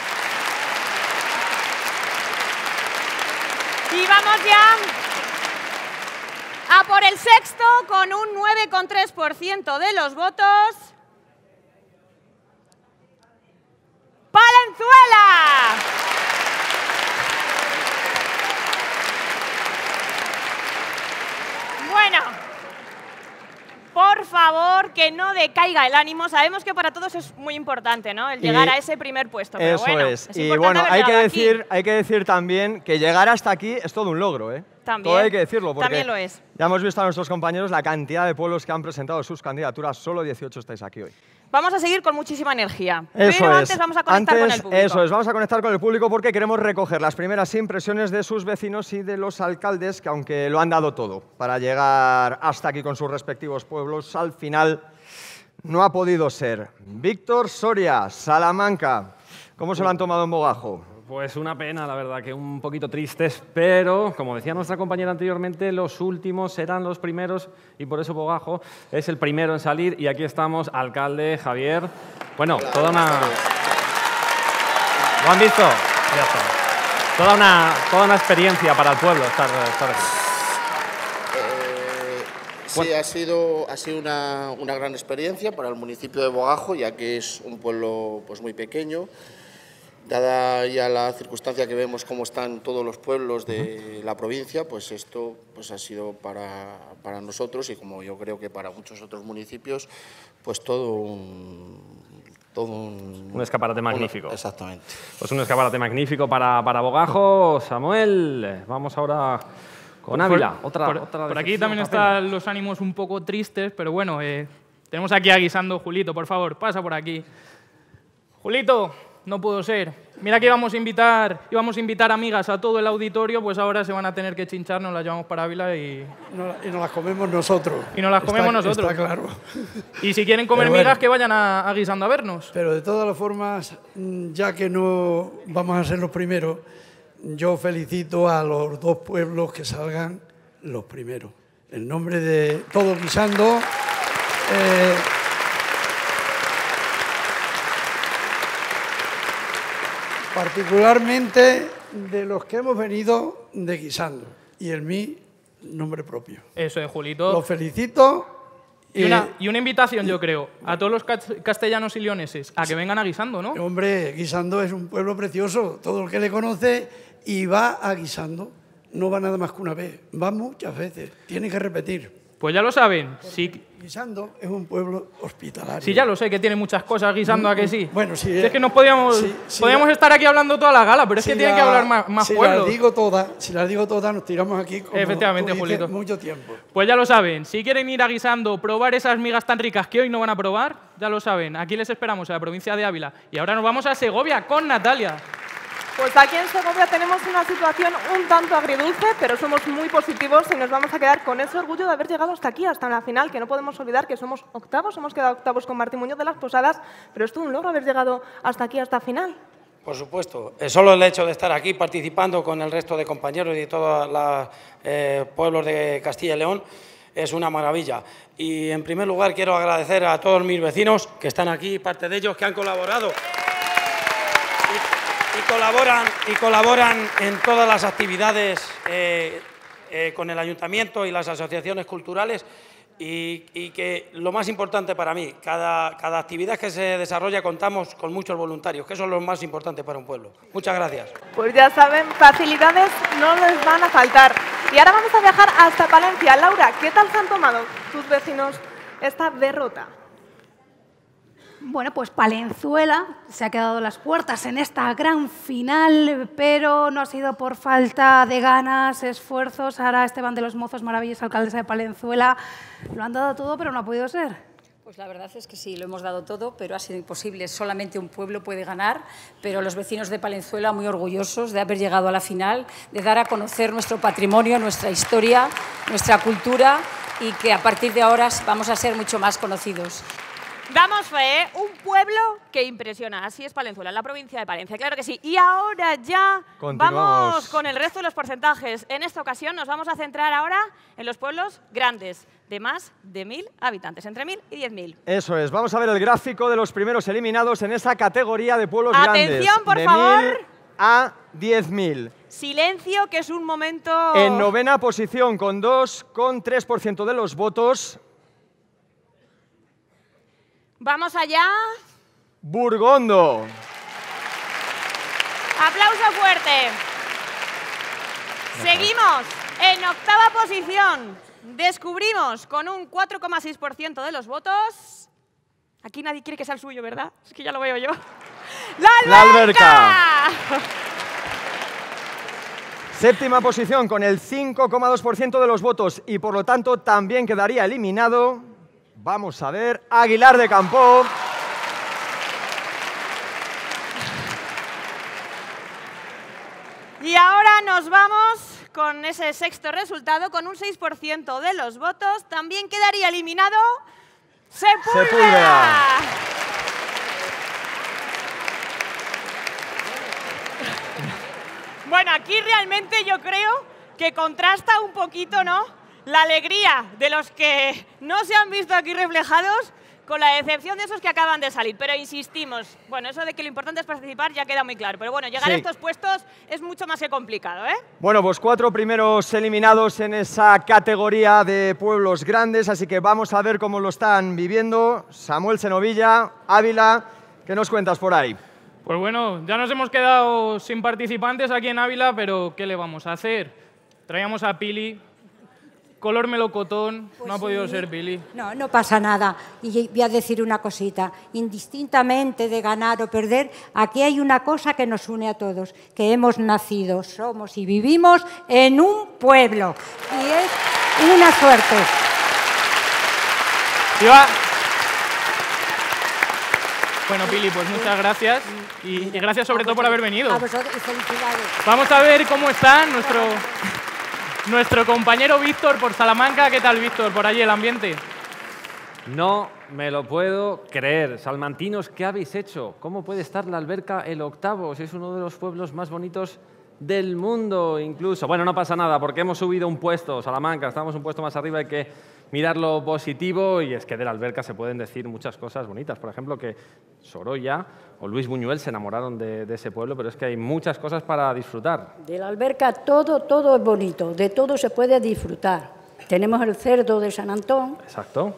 Y vamos ya a por el sexto con un nueve coma tres por ciento de los votos. ¡Palenzuela! Bueno, por favor, que no decaiga el ánimo. Sabemos que para todos es muy importante, ¿no? El llegar Y a ese primer puesto. Pero eso bueno, es. es Y importante bueno, haber hay que, llegado aquí. decir, hay que decir también que llegar hasta aquí es todo un logro, ¿eh? También. Todo hay que decirlo, porque También lo es. ya hemos visto a nuestros compañeros la cantidad de pueblos que han presentado sus candidaturas. Solo dieciocho estáis aquí hoy. Vamos a seguir con muchísima energía. Eso pero es. antes vamos a conectar Antes, con el público. Eso es, vamos a conectar con el público porque queremos recoger las primeras impresiones de sus vecinos y de los alcaldes que, aunque lo han dado todo para llegar hasta aquí con sus respectivos pueblos, al final no ha podido ser. Víctor Soria, Salamanca, ¿cómo se lo han tomado en Bogajo? Pues una pena, la verdad, que un poquito tristes, pero, como decía nuestra compañera anteriormente, los últimos serán los primeros y por eso Bogajo es el primero en salir. Y aquí estamos, alcalde Javier. Bueno, toda una... ¿Lo han visto? Ya está. Toda una, toda una experiencia para el pueblo estar, estar aquí. Eh, sí, ha sido, ha sido una, una gran experiencia para el municipio de Bogajo, ya que es un pueblo pues, muy pequeño. Dada ya la circunstancia que vemos cómo están todos los pueblos de la provincia, pues esto pues ha sido para, para nosotros y como yo creo que para muchos otros municipios, pues todo un... Todo un, un escaparate magnífico. Un, exactamente. Pues un escaparate magnífico para, para Bogajo. Samuel, vamos ahora con Ávila. Por, otra, por, otra por aquí también están los ánimos un poco tristes, pero bueno, eh, tenemos aquí a Guisando. Julito, por favor, pasa por aquí. Julito. No pudo ser. Mira que íbamos a invitar, íbamos a invitar amigas a todo el auditorio, pues ahora se van a tener que chinchar, nos las llevamos para Ávila y... No, y nos las comemos nosotros. Y nos las comemos está, nosotros. Está claro. Y si quieren comer bueno, migas, que vayan a, a Guisando a vernos. Pero de todas las formas, ya que no vamos a ser los primeros, yo felicito a los dos pueblos que salgan los primeros. En nombre de todos Guisando... Eh, particularmente de los que hemos venido de Guisando y en mi nombre propio. Eso es, Julito. Los felicito. Y una, y una invitación, yo creo, a todos los castellanos y leoneses a que vengan a Guisando, ¿no? Hombre, Guisando es un pueblo precioso. Todo el que le conoce y va a Guisando no va nada más que una vez, va muchas veces. Tiene que repetir. Pues ya lo saben. Sí. Guisando es un pueblo hospitalario. Sí, ya lo sé, que tiene muchas cosas Guisando, ¿a que sí? Bueno, sí. Si es que nos podíamos, sí, sí, podíamos la, estar aquí hablando toda la gala, pero es si que tienen la, que hablar más, más si pueblos. Las digo todas, si las digo todas, nos tiramos aquí como, efectivamente, como dice, Julito. mucho tiempo. Pues ya lo saben, si quieren ir a Guisando, probar esas migas tan ricas que hoy no van a probar, ya lo saben, aquí les esperamos en la provincia de Ávila. Y ahora nos vamos a Segovia con Natalia. Pues aquí en Segovia tenemos una situación un tanto agridulce, pero somos muy positivos y nos vamos a quedar con ese orgullo de haber llegado hasta aquí, hasta la final, que no podemos olvidar que somos octavos, hemos quedado octavos con Martín Muñoz de Las Posadas, pero es todo un logro haber llegado hasta aquí, hasta final. Por supuesto. Solo el hecho de estar aquí participando con el resto de compañeros y todos los eh, pueblos de Castilla y León es una maravilla. Y en primer lugar quiero agradecer a todos mis vecinos que están aquí, parte de ellos que han colaborado. Y colaboran, y colaboran en todas las actividades eh, eh, con el ayuntamiento y las asociaciones culturales y, y que lo más importante para mí, cada, cada actividad que se desarrolla contamos con muchos voluntarios, que eso es lo más importante para un pueblo. Muchas gracias. Pues ya saben, facilidades no les van a faltar. Y ahora vamos a viajar hasta Palencia. Laura, ¿qué tal se han tomado tus vecinos esta derrota? Bueno, pues Palenzuela se ha quedado a las puertas en esta gran final, pero no ha sido por falta de ganas, esfuerzos. Ahora Esteban de los Mozos, maravillosa alcaldesa de Palenzuela, lo han dado todo, pero no ha podido ser. Pues la verdad es que sí, lo hemos dado todo, pero ha sido imposible. Solamente un pueblo puede ganar, pero los vecinos de Palenzuela muy orgullosos de haber llegado a la final, de dar a conocer nuestro patrimonio, nuestra historia, nuestra cultura y que a partir de ahora vamos a ser mucho más conocidos. Damos fe, ¿eh? Un pueblo que impresiona. Así es Palenzuela, la provincia de Palencia, claro que sí. Y ahora ya vamos con el resto de los porcentajes. En esta ocasión nos vamos a centrar ahora en los pueblos grandes, de más de mil habitantes, entre mil y diez mil. Eso es, vamos a ver el gráfico de los primeros eliminados en esa categoría de pueblos grandes. Atención, por de favor. mil a diez mil. Silencio, que es un momento... En novena posición, con dos coma tres por ciento de los votos. Vamos allá. Burgondo. Aplauso fuerte. Seguimos en octava posición. Descubrimos con un cuatro coma seis por ciento de los votos. Aquí nadie quiere que sea el suyo, ¿verdad? Es que ya lo veo yo. ¡La Alberca! La Alberca. Séptima posición con el cinco coma dos por ciento de los votos y por lo tanto también quedaría eliminado. Vamos a ver, Aguilar de Campoo. Y ahora nos vamos con ese sexto resultado, con un seis por ciento de los votos. También quedaría eliminado Sepúlveda. Sepúlveda. Bueno, aquí realmente yo creo que contrasta un poquito, ¿no?, la alegría de los que no se han visto aquí reflejados con la decepción de esos que acaban de salir. Pero insistimos, bueno, eso de que lo importante es participar ya queda muy claro. Pero bueno, llegar Sí. a estos puestos es mucho más que complicado, ¿eh? Bueno, pues cuatro primeros eliminados en esa categoría de pueblos grandes, así que vamos a ver cómo lo están viviendo. Samuel Senovilla, Ávila, ¿qué nos cuentas por ahí? Pues bueno, ya nos hemos quedado sin participantes aquí en Ávila, pero ¿qué le vamos a hacer? Traíamos a Pili, color melocotón, Pues no ha podido sí. ser Pili. No, no pasa nada. Y voy a decir una cosita. Indistintamente de ganar o perder, aquí hay una cosa que nos une a todos, que hemos nacido, somos y vivimos en un pueblo. Y es una suerte. ¡Viva! Bueno, Pili, pues muchas gracias y, y gracias sobre todo por haber venido. A vosotros y felicidades. Vamos a ver cómo está nuestro, nuestro compañero Víctor por Salamanca. ¿Qué tal, Víctor, por allí el ambiente? No me lo puedo creer. Salmantinos, ¿qué habéis hecho? ¿Cómo puede estar la Alberca el octavo? Si es uno de los pueblos más bonitos del mundo, incluso. Bueno, no pasa nada, porque hemos subido un puesto, Salamanca, estamos un puesto más arriba, hay que mirar lo positivo, y es que de la Alberca se pueden decir muchas cosas bonitas. Por ejemplo, que Sorolla o Luis Buñuel se enamoraron de, de ese pueblo, pero es que hay muchas cosas para disfrutar. De la Alberca todo, todo es bonito, de todo se puede disfrutar. Tenemos el cerdo de San Antón, Exacto.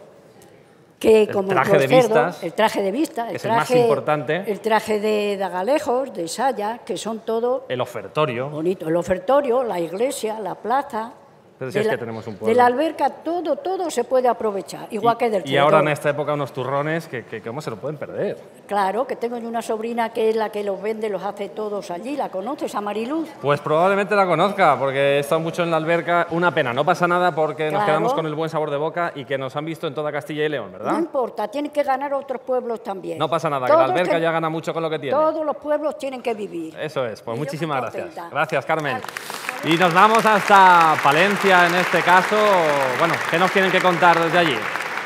que El como traje los de cerdos, vistas, el traje de vista, el es el más traje, importante. el traje de Dagalejos, de Saya, que son todo El ofertorio. bonito. El ofertorio, la iglesia, la plaza. Pero si de es la- que tenemos un De pueblo. la Alberca todo, todo se puede aprovechar, igual que del Y cerdo. ahora en esta época unos turrones que, que cómo se lo pueden perder. Claro, que tengo yo una sobrina que es la que los vende, los hace todos allí. ¿La conoces, a Mariluz? Pues probablemente la conozca, porque he estado mucho en la Alberca. Una pena, no pasa nada porque nos Claro. quedamos con el buen sabor de boca y que nos han visto en toda Castilla y León, No ¿verdad? importa, tienen que ganar otros pueblos también. No pasa nada, que Todos la Alberca que- ya gana mucho con lo que tiene. Todos los pueblos tienen que vivir. Eso es, pues Y yo muchísimas muy gracias. contenta. Gracias, Carmen. Y nos vamos hasta Palencia en este caso. Bueno, ¿qué nos tienen que contar desde allí?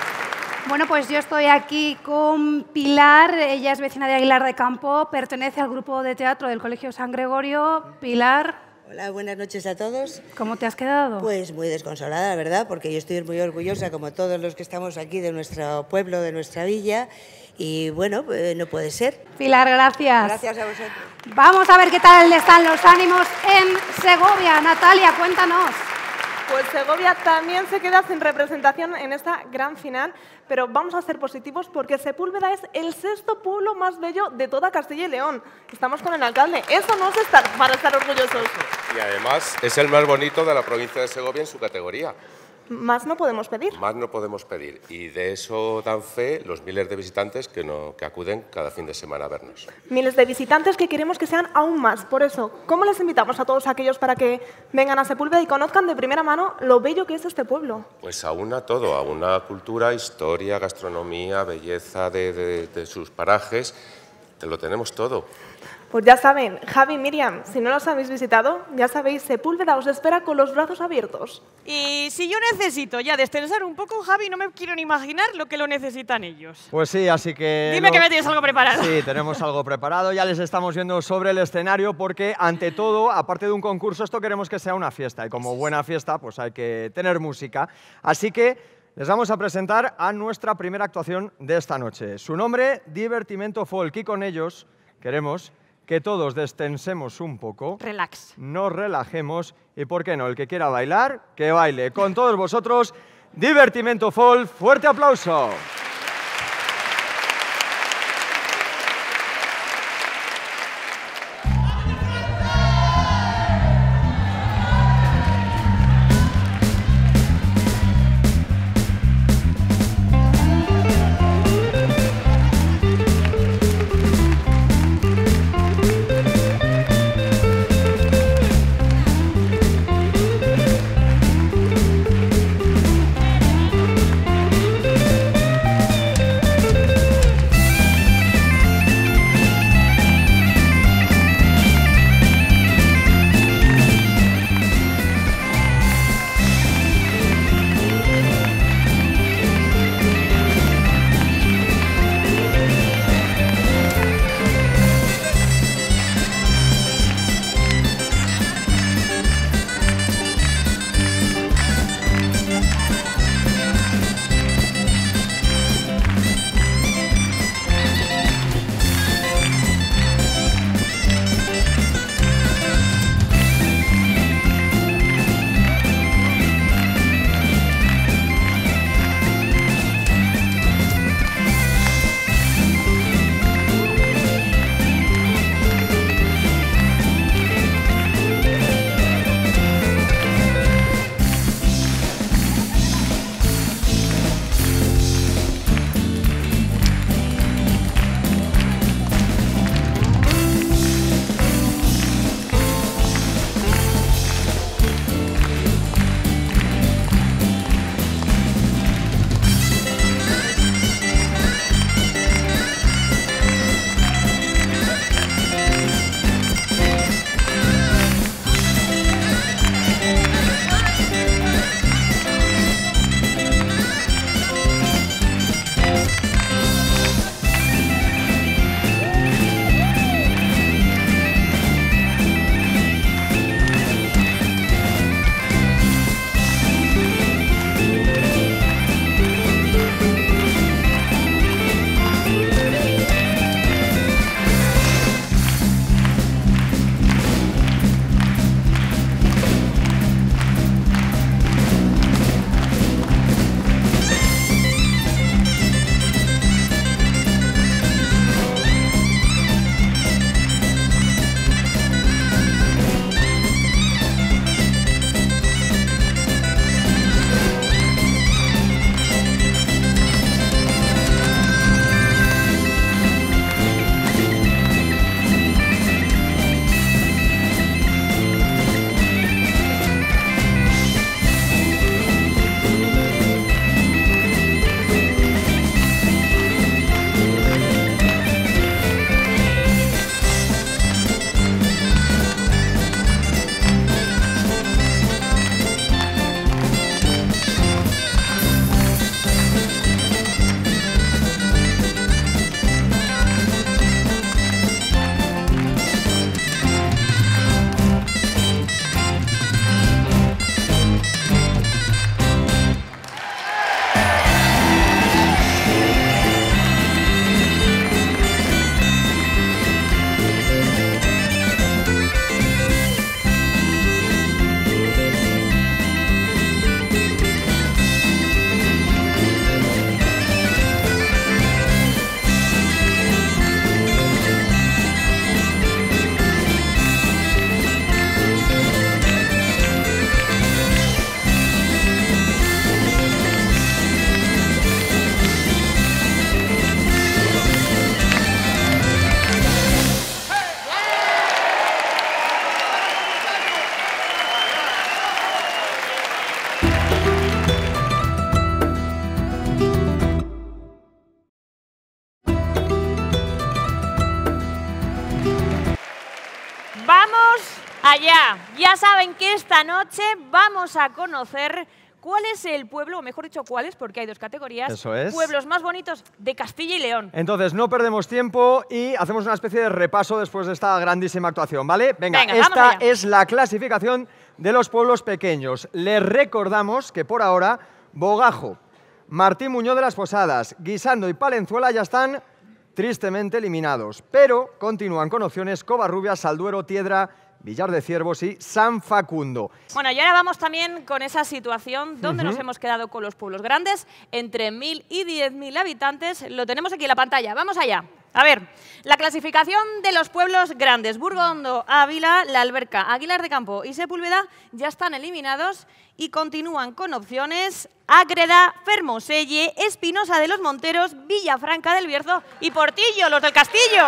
Bueno, pues yo estoy aquí con Pilar, ella es vecina de Aguilar de Campoo, pertenece al grupo de teatro del Colegio San Gregorio. Pilar, Hola, buenas noches a todos. ¿cómo te has quedado? Pues muy desconsolada, la verdad, porque yo estoy muy orgullosa, como todos los que estamos aquí, de nuestro pueblo, de nuestra villa, y bueno, pues no puede ser. Pilar, gracias. Gracias a vosotros. Vamos a ver qué tal están los ánimos en Segovia. Natalia, cuéntanos. Pues Segovia también se queda sin representación en esta gran final, pero vamos a ser positivos porque Sepúlveda es el sexto pueblo más bello de toda Castilla y León. Estamos con el alcalde. Eso no es estar para estar orgullosos. Y además es el más bonito de la provincia de Segovia en su categoría. Más no podemos pedir. Más no podemos pedir. Y de eso dan fe los miles de visitantes que, no, que acuden cada fin de semana a vernos. Miles de visitantes que queremos que sean aún más. Por eso, ¿cómo les invitamos a todos aquellos para que vengan a Sepúlveda y conozcan de primera mano lo bello que es este pueblo? Pues aúna todo, aúna cultura, historia, gastronomía, belleza de, de- de sus parajes. Te lo tenemos todo. Pues ya saben, Javi, Miriam, si no los habéis visitado, ya sabéis, Sepúlveda os espera con los brazos abiertos. Y si yo necesito ya descansar un poco, Javi, no me quiero ni imaginar lo que lo necesitan ellos. Pues sí, así que... Dime lo... que me tienes algo preparado. Sí, tenemos algo preparado, ya les estamos viendo sobre el escenario porque, ante todo, aparte de un concurso, esto queremos que sea una fiesta y como buena fiesta, pues hay que tener música. Así que les vamos a presentar a nuestra primera actuación de esta noche. Su nombre, Divertimento Folk, y con ellos queremos que todos destensemos un poco, relax, nos relajemos y, ¿por qué no? El que quiera bailar, que baile. Con todos vosotros, Divertimento Folk, fuerte aplauso. Allá, ya saben que esta noche vamos a conocer cuál es el pueblo, o mejor dicho, cuáles, porque hay dos categorías, Eso es. pueblos más bonitos de Castilla y León. Entonces, no perdemos tiempo y hacemos una especie de repaso después de esta grandísima actuación, ¿vale? Venga, Venga, vamos esta allá. es la clasificación de los pueblos pequeños. Les recordamos que por ahora Bogajo, Martín Muñoz de las Posadas, Guisando y Palenzuela ya están tristemente eliminados, pero continúan con opciones Covarrubias, Salduero, Tiedra, Villar de Ciervos y San Facundo. Bueno, y ahora vamos también con esa situación donde Ujú. nos hemos quedado con los pueblos grandes, entre mil y diez mil habitantes. Lo tenemos aquí en la pantalla. Vamos allá. A ver, la clasificación de los pueblos grandes. Burgondo, Ávila, La Alberca, Aguilar de Campo y Sepúlveda ya están eliminados y continúan con opciones Ágreda, Fermoselle, Espinosa de los Monteros, Villafranca del Bierzo y Portillo, los del Castillo.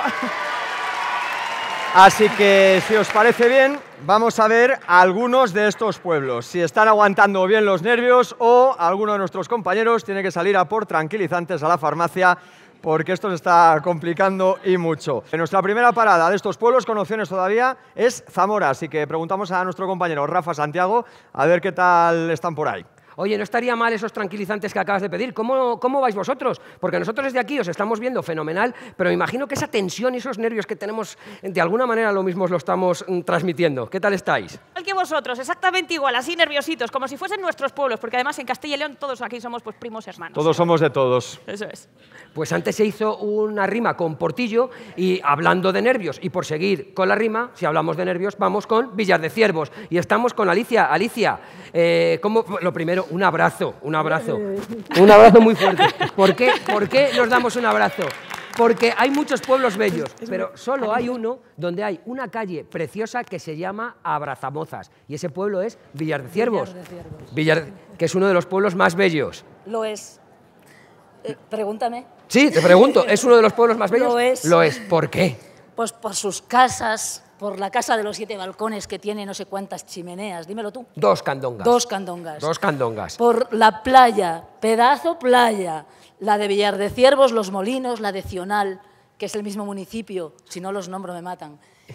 Así que, si os parece bien, vamos a ver a algunos de estos pueblos, si están aguantando bien los nervios o alguno de nuestros compañeros tiene que salir a por tranquilizantes a la farmacia porque esto se está complicando y mucho. En nuestra primera parada de estos pueblos con opciones todavía es Zamora, así que preguntamos a nuestro compañero Rafa Santiago a ver qué tal están por ahí. Oye, no estaría mal esos tranquilizantes que acabas de pedir. ¿Cómo, cómo vais vosotros? Porque nosotros desde aquí os estamos viendo fenomenal, pero me imagino que esa tensión y esos nervios que tenemos, de alguna manera lo mismo os lo estamos mm, transmitiendo. ¿Qué tal estáis? Igual que vosotros, exactamente igual, así nerviositos, como si fuesen nuestros pueblos, porque además en Castilla y León todos aquí somos pues primos hermanos. Todos somos de todos. Eso es. Pues antes se hizo una rima con Portillo y hablando de nervios y por seguir con la rima, si hablamos de nervios, vamos con Villar de Ciervos y estamos con Alicia. Alicia, eh, ¿cómo? Lo primero, un abrazo, un abrazo, un abrazo muy fuerte. ¿Por qué? ¿Por qué nos damos un abrazo? Porque hay muchos pueblos bellos, pero solo hay uno donde hay una calle preciosa que se llama Abrazamozas y ese pueblo es Villar de Ciervos, Villar de Ciervos. Villar, que es uno de los pueblos más bellos. Lo es. Eh, pregúntame. Sí, te pregunto, ¿es uno de los pueblos más bellos? Lo es. Lo es. ¿Por qué? Pues por sus casas, por la casa de los siete balcones que tiene no sé cuántas chimeneas. Dímelo tú. Dos candongas. Dos candongas. Dos candongas. Por la playa, pedazo playa. La de Villar de Ciervos, Los Molinos, la de Cional, que es el mismo municipio. Si no los nombro me matan.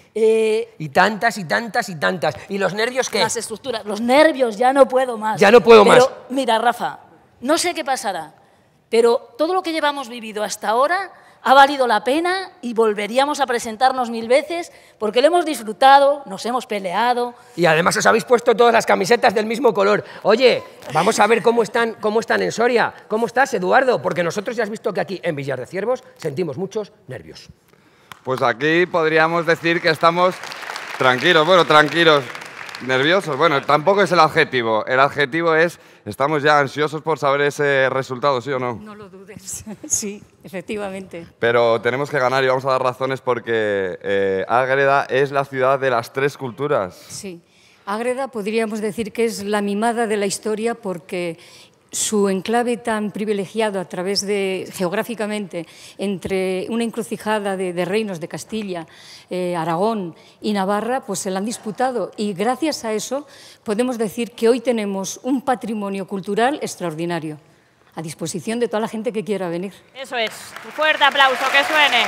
Eh, Y tantas y tantas y tantas. ¿Y los nervios qué? Las estructuras, los nervios, ya no puedo más. Ya no puedo Pero, más. Mira, Rafa, no sé qué pasará, pero todo lo que llevamos vivido hasta ahora ha valido la pena y volveríamos a presentarnos mil veces porque lo hemos disfrutado, nos hemos peleado. Y además os habéis puesto todas las camisetas del mismo color. Oye, vamos a ver cómo están, cómo están en Soria. ¿Cómo estás, Eduardo? Porque nosotros ya has visto que aquí en Villar de Ciervos sentimos muchos nervios. Pues aquí podríamos decir que estamos tranquilos, bueno, tranquilos, nerviosos. Bueno, tampoco es el adjetivo. El adjetivo es, estamos ya ansiosos por saber ese resultado, ¿sí o no? No lo dudes. Sí, efectivamente. Pero tenemos que ganar y vamos a dar razones porque eh, Ágreda es la ciudad de las tres culturas. Sí. Ágreda podríamos decir que es la mimada de la historia porque su enclave tan privilegiado a través de, geográficamente, entre una encrucijada de, de reinos de Castilla, eh, Aragón y Navarra, pues se la han disputado. Y gracias a eso podemos decir que hoy tenemos un patrimonio cultural extraordinario, a disposición de toda la gente que quiera venir. Eso es. Un fuerte aplauso, que suene.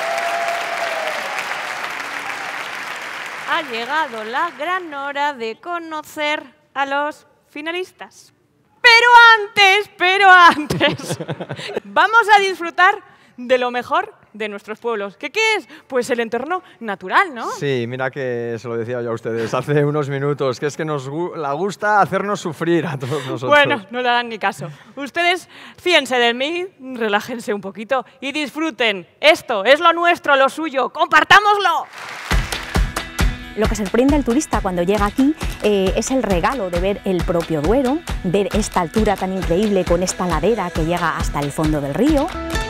Ha llegado la gran hora de conocer a los finalistas. Pero antes, pero antes, vamos a disfrutar de lo mejor de nuestros pueblos. ¿Qué, qué es? Pues el entorno natural, ¿no? Sí, mira que se lo decía yo a ustedes hace unos minutos, que es que nos gu- la gusta hacernos sufrir a todos nosotros. Bueno, no le dan ni caso. Ustedes fíjense de mí, relájense un poquito y disfruten. Esto es lo nuestro, lo suyo. ¡Compartámoslo! Lo que se brinda el turista cuando llega aquí eh, es el regalo de ver el propio Duero, ver esta altura tan increíble con esta ladera que llega hasta el fondo del río.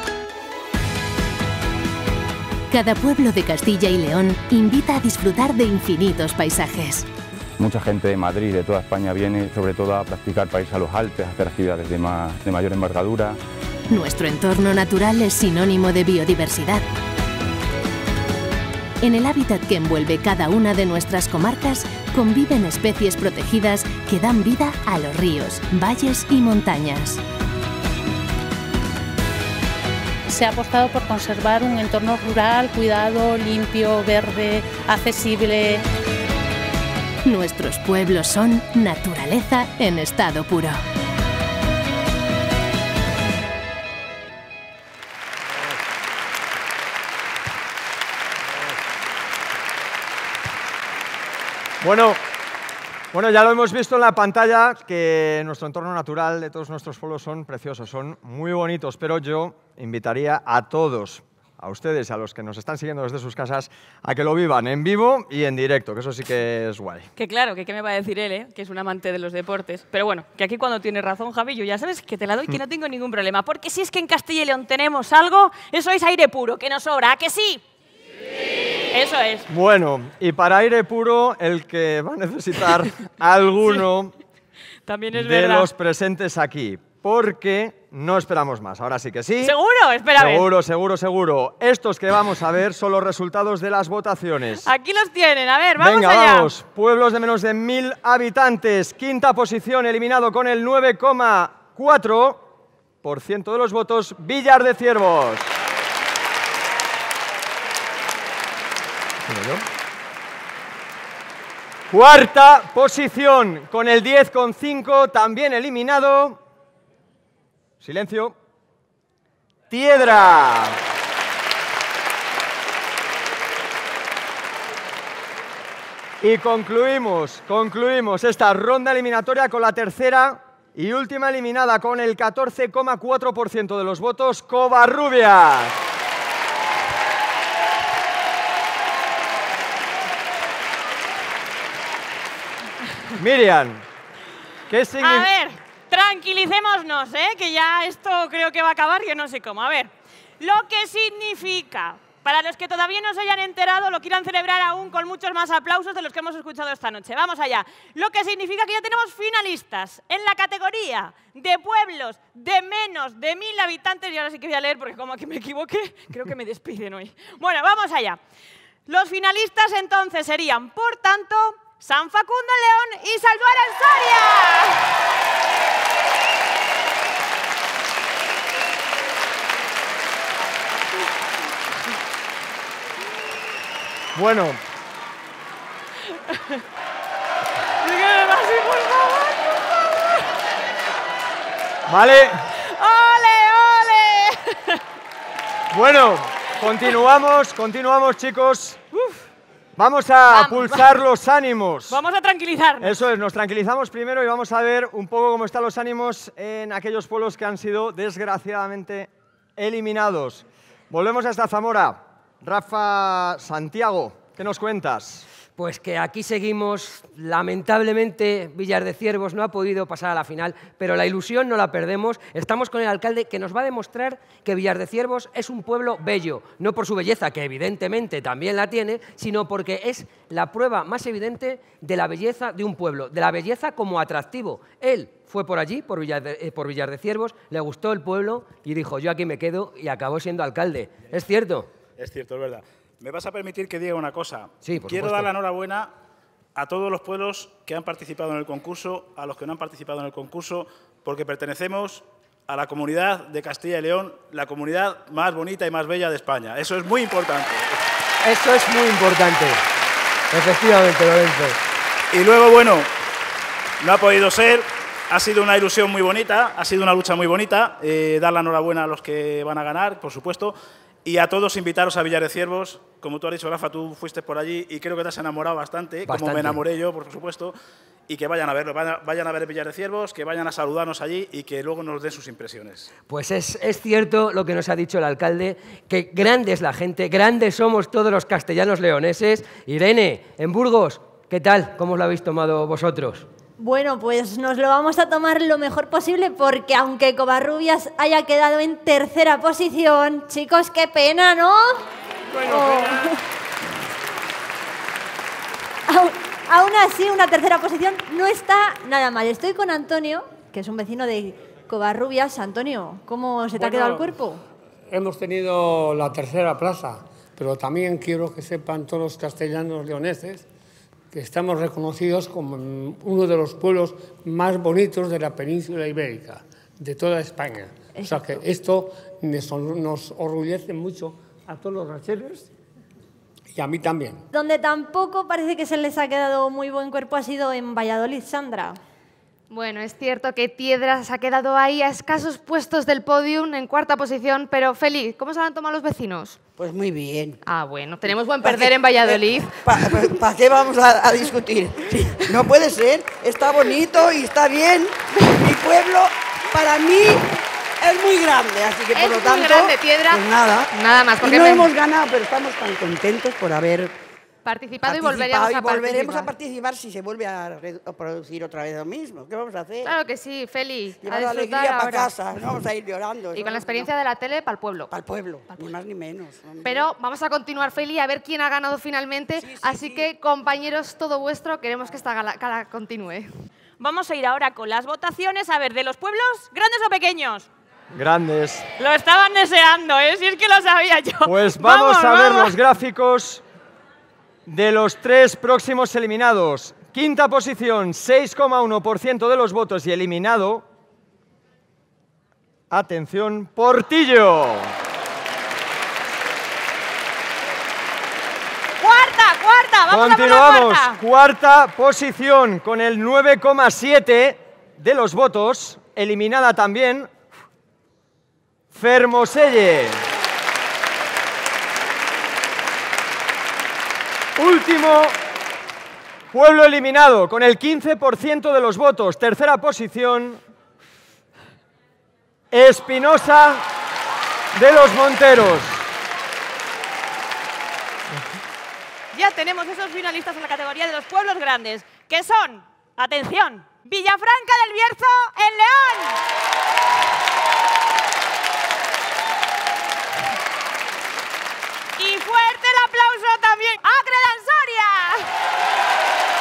Cada pueblo de Castilla y León invita a disfrutar de infinitos paisajes. Mucha gente de Madrid, de toda España, viene sobre todo a practicar para irse a los Alpes, a hacer actividades de, más, de mayor envergadura. Nuestro entorno natural es sinónimo de biodiversidad. En el hábitat que envuelve cada una de nuestras comarcas conviven especies protegidas que dan vida a los ríos, valles y montañas. Se ha apostado por conservar un entorno rural, cuidado, limpio, verde, accesible. Nuestros pueblos son naturaleza en estado puro. Bueno, bueno, ya lo hemos visto en la pantalla que nuestro entorno natural de todos nuestros pueblos son preciosos, son muy bonitos, pero yo invitaría a todos, a ustedes y a los que nos están siguiendo desde sus casas, a que lo vivan en vivo y en directo, que eso sí que es guay. Que claro, que qué me va a decir él, ¿eh? Que es un amante de los deportes. Pero bueno, que aquí cuando tiene razón, Javi, yo ya sabes que te la doy, que no tengo ningún problema. Porque si es que en Castilla y León tenemos algo, eso es aire puro, que nos sobra, ¿a que sí? Eso es. Bueno, y para aire puro, el que va a necesitar alguno sí. También es de verdad. los presentes aquí, porque no esperamos más. Ahora sí que sí. ¿Seguro? Espera a ver. Seguro, seguro, seguro. Estos que vamos a ver son los resultados de las votaciones. Aquí los tienen. A ver, vamos Venga, allá. vamos. Pueblos de menos de mil habitantes. Quinta posición, eliminado con el nueve coma cuatro por ciento de los votos, Villar de Ciervos. Cuarta posición, con el diez coma cinco, también eliminado. Silencio. Tiedra. Y concluimos, concluimos esta ronda eliminatoria con la tercera y última eliminada con el catorce coma cuatro por ciento de los votos, Covarrubias. Miriam, ¿qué significa? A ver, tranquilicémonos, ¿eh? Que ya esto creo que va a acabar, yo no sé cómo. A ver, lo que significa, para los que todavía no se hayan enterado, lo quieran celebrar aún con muchos más aplausos de los que hemos escuchado esta noche. Vamos allá. Lo que significa que ya tenemos finalistas en la categoría de pueblos de menos de mil habitantes. Y ahora sí que voy a leer porque como aquí me equivoqué, creo que me despiden hoy. Bueno, vamos allá. Los finalistas entonces serían, por tanto, San Facundo en León y Salduar en Soria. Bueno. Dígame más, sí, por favor, por favor. Vale. ¡Ole, ole! Bueno, continuamos, continuamos, chicos. Uf. Vamos a vamos, pulsar vamos. los ánimos. Vamos a tranquilizarnos. Eso es, nos tranquilizamos primero y vamos a ver un poco cómo están los ánimos en aquellos pueblos que han sido desgraciadamente eliminados. Volvemos hasta Zamora. Rafa Santiago, ¿qué nos cuentas? Pues que aquí seguimos, lamentablemente Villar de Ciervos no ha podido pasar a la final, pero la ilusión no la perdemos. Estamos con el alcalde que nos va a demostrar que Villar de Ciervos es un pueblo bello, no por su belleza, que evidentemente también la tiene, sino porque es la prueba más evidente de la belleza de un pueblo, de la belleza como atractivo. Él fue por allí, por Villar de, eh, por Villar de Ciervos, le gustó el pueblo y dijo, yo aquí me quedo, y acabó siendo alcalde. ¿Es cierto? Es cierto, es verdad. ¿Me vas a permitir que diga una cosa? Sí, por Quiero supuesto. dar la enhorabuena a todos los pueblos que han participado en el concurso, a los que no han participado en el concurso, porque pertenecemos a la comunidad de Castilla y León, la comunidad más bonita y más bella de España. Eso es muy importante. Eso es muy importante. Efectivamente, Lorenzo. Y luego, bueno, no ha podido ser. Ha sido una ilusión muy bonita, ha sido una lucha muy bonita. Eh, dar la enhorabuena a los que van a ganar, por supuesto. Y a todos invitaros a Villar de Ciervos. Como tú has dicho, Rafa, tú fuiste por allí y creo que te has enamorado bastante, bastante. Como me enamoré yo, por supuesto. Y que vayan a verlo, vayan a ver Villar de Ciervos, que vayan a saludarnos allí y que luego nos den sus impresiones. Pues es, es cierto lo que nos ha dicho el alcalde, que grande es la gente, grandes somos todos los castellanos leoneses. Irene, en Burgos, ¿qué tal? ¿Cómo os lo habéis tomado vosotros? Bueno, pues nos lo vamos a tomar lo mejor posible porque aunque Covarrubias haya quedado en tercera posición, chicos, qué pena, ¿no? Bueno, oh. aún, aún así, una tercera posición no está nada mal. Estoy con Antonio, que es un vecino de Covarrubias. Antonio, ¿cómo se te bueno, ha quedado el cuerpo? Hemos tenido la tercera plaza, pero también quiero que sepan todos los castellanos leoneses que estamos reconocidos como uno de los pueblos más bonitos de la península ibérica, de toda España. Exacto. O sea que esto nos orgullece mucho a todos los rancheros Y a mí también. Donde tampoco parece que se les ha quedado muy buen cuerpo ha sido en Valladolid, Sandra. Bueno, es cierto que Tiedra se ha quedado ahí a escasos puestos del podium, en cuarta posición, pero Feli, ¿cómo se lo han tomado los vecinos? Pues muy bien. Ah, bueno, tenemos buen perder en Valladolid. ¿Para pa qué vamos a, a discutir? Sí, no puede ser, está bonito y está bien. Mi pueblo, para mí, es muy grande, así que por Es lo muy tanto... grande, Tiedra. Pues nada. Nada más, porque Y no me- hemos ganado, pero estamos tan contentos por haber... Participado y participado volveremos a y volveremos participar. a participar si se vuelve a, re- a producir otra vez lo mismo. ¿Qué vamos a hacer? Claro que sí, Feli. Llevar a la disfrutar alegría para ahora. casa, no vamos a ir llorando. Y con la experiencia de la tele, para el pueblo. Para el pueblo, ni más ni menos. Pero vamos a continuar, Feli, a ver quién ha ganado finalmente. Así que, compañeros, todo vuestro, queremos que esta gala, gala continúe. Vamos a ir ahora con las votaciones. A ver, ¿de los pueblos grandes o pequeños? Grandes. Lo estaban deseando, ¿eh? Si es que lo sabía yo. Pues vamos, a ver vamos. los gráficos de los tres próximos eliminados. Quinta posición, seis coma uno por ciento de los votos y eliminado. Atención, Portillo. Cuarta, cuarta, vamos a Continuamos. por la cuarta. Cuarta posición con el nueve coma siete de los votos. Eliminada también Fermoselle. Último pueblo eliminado con el quince por ciento de los votos. Tercera posición, Espinosa de los Monteros. Ya tenemos esos finalistas en la categoría de los pueblos grandes, que son, atención, Villafranca del Bierzo en León. Y fuerte el aplauso también, Acre de Ansoria.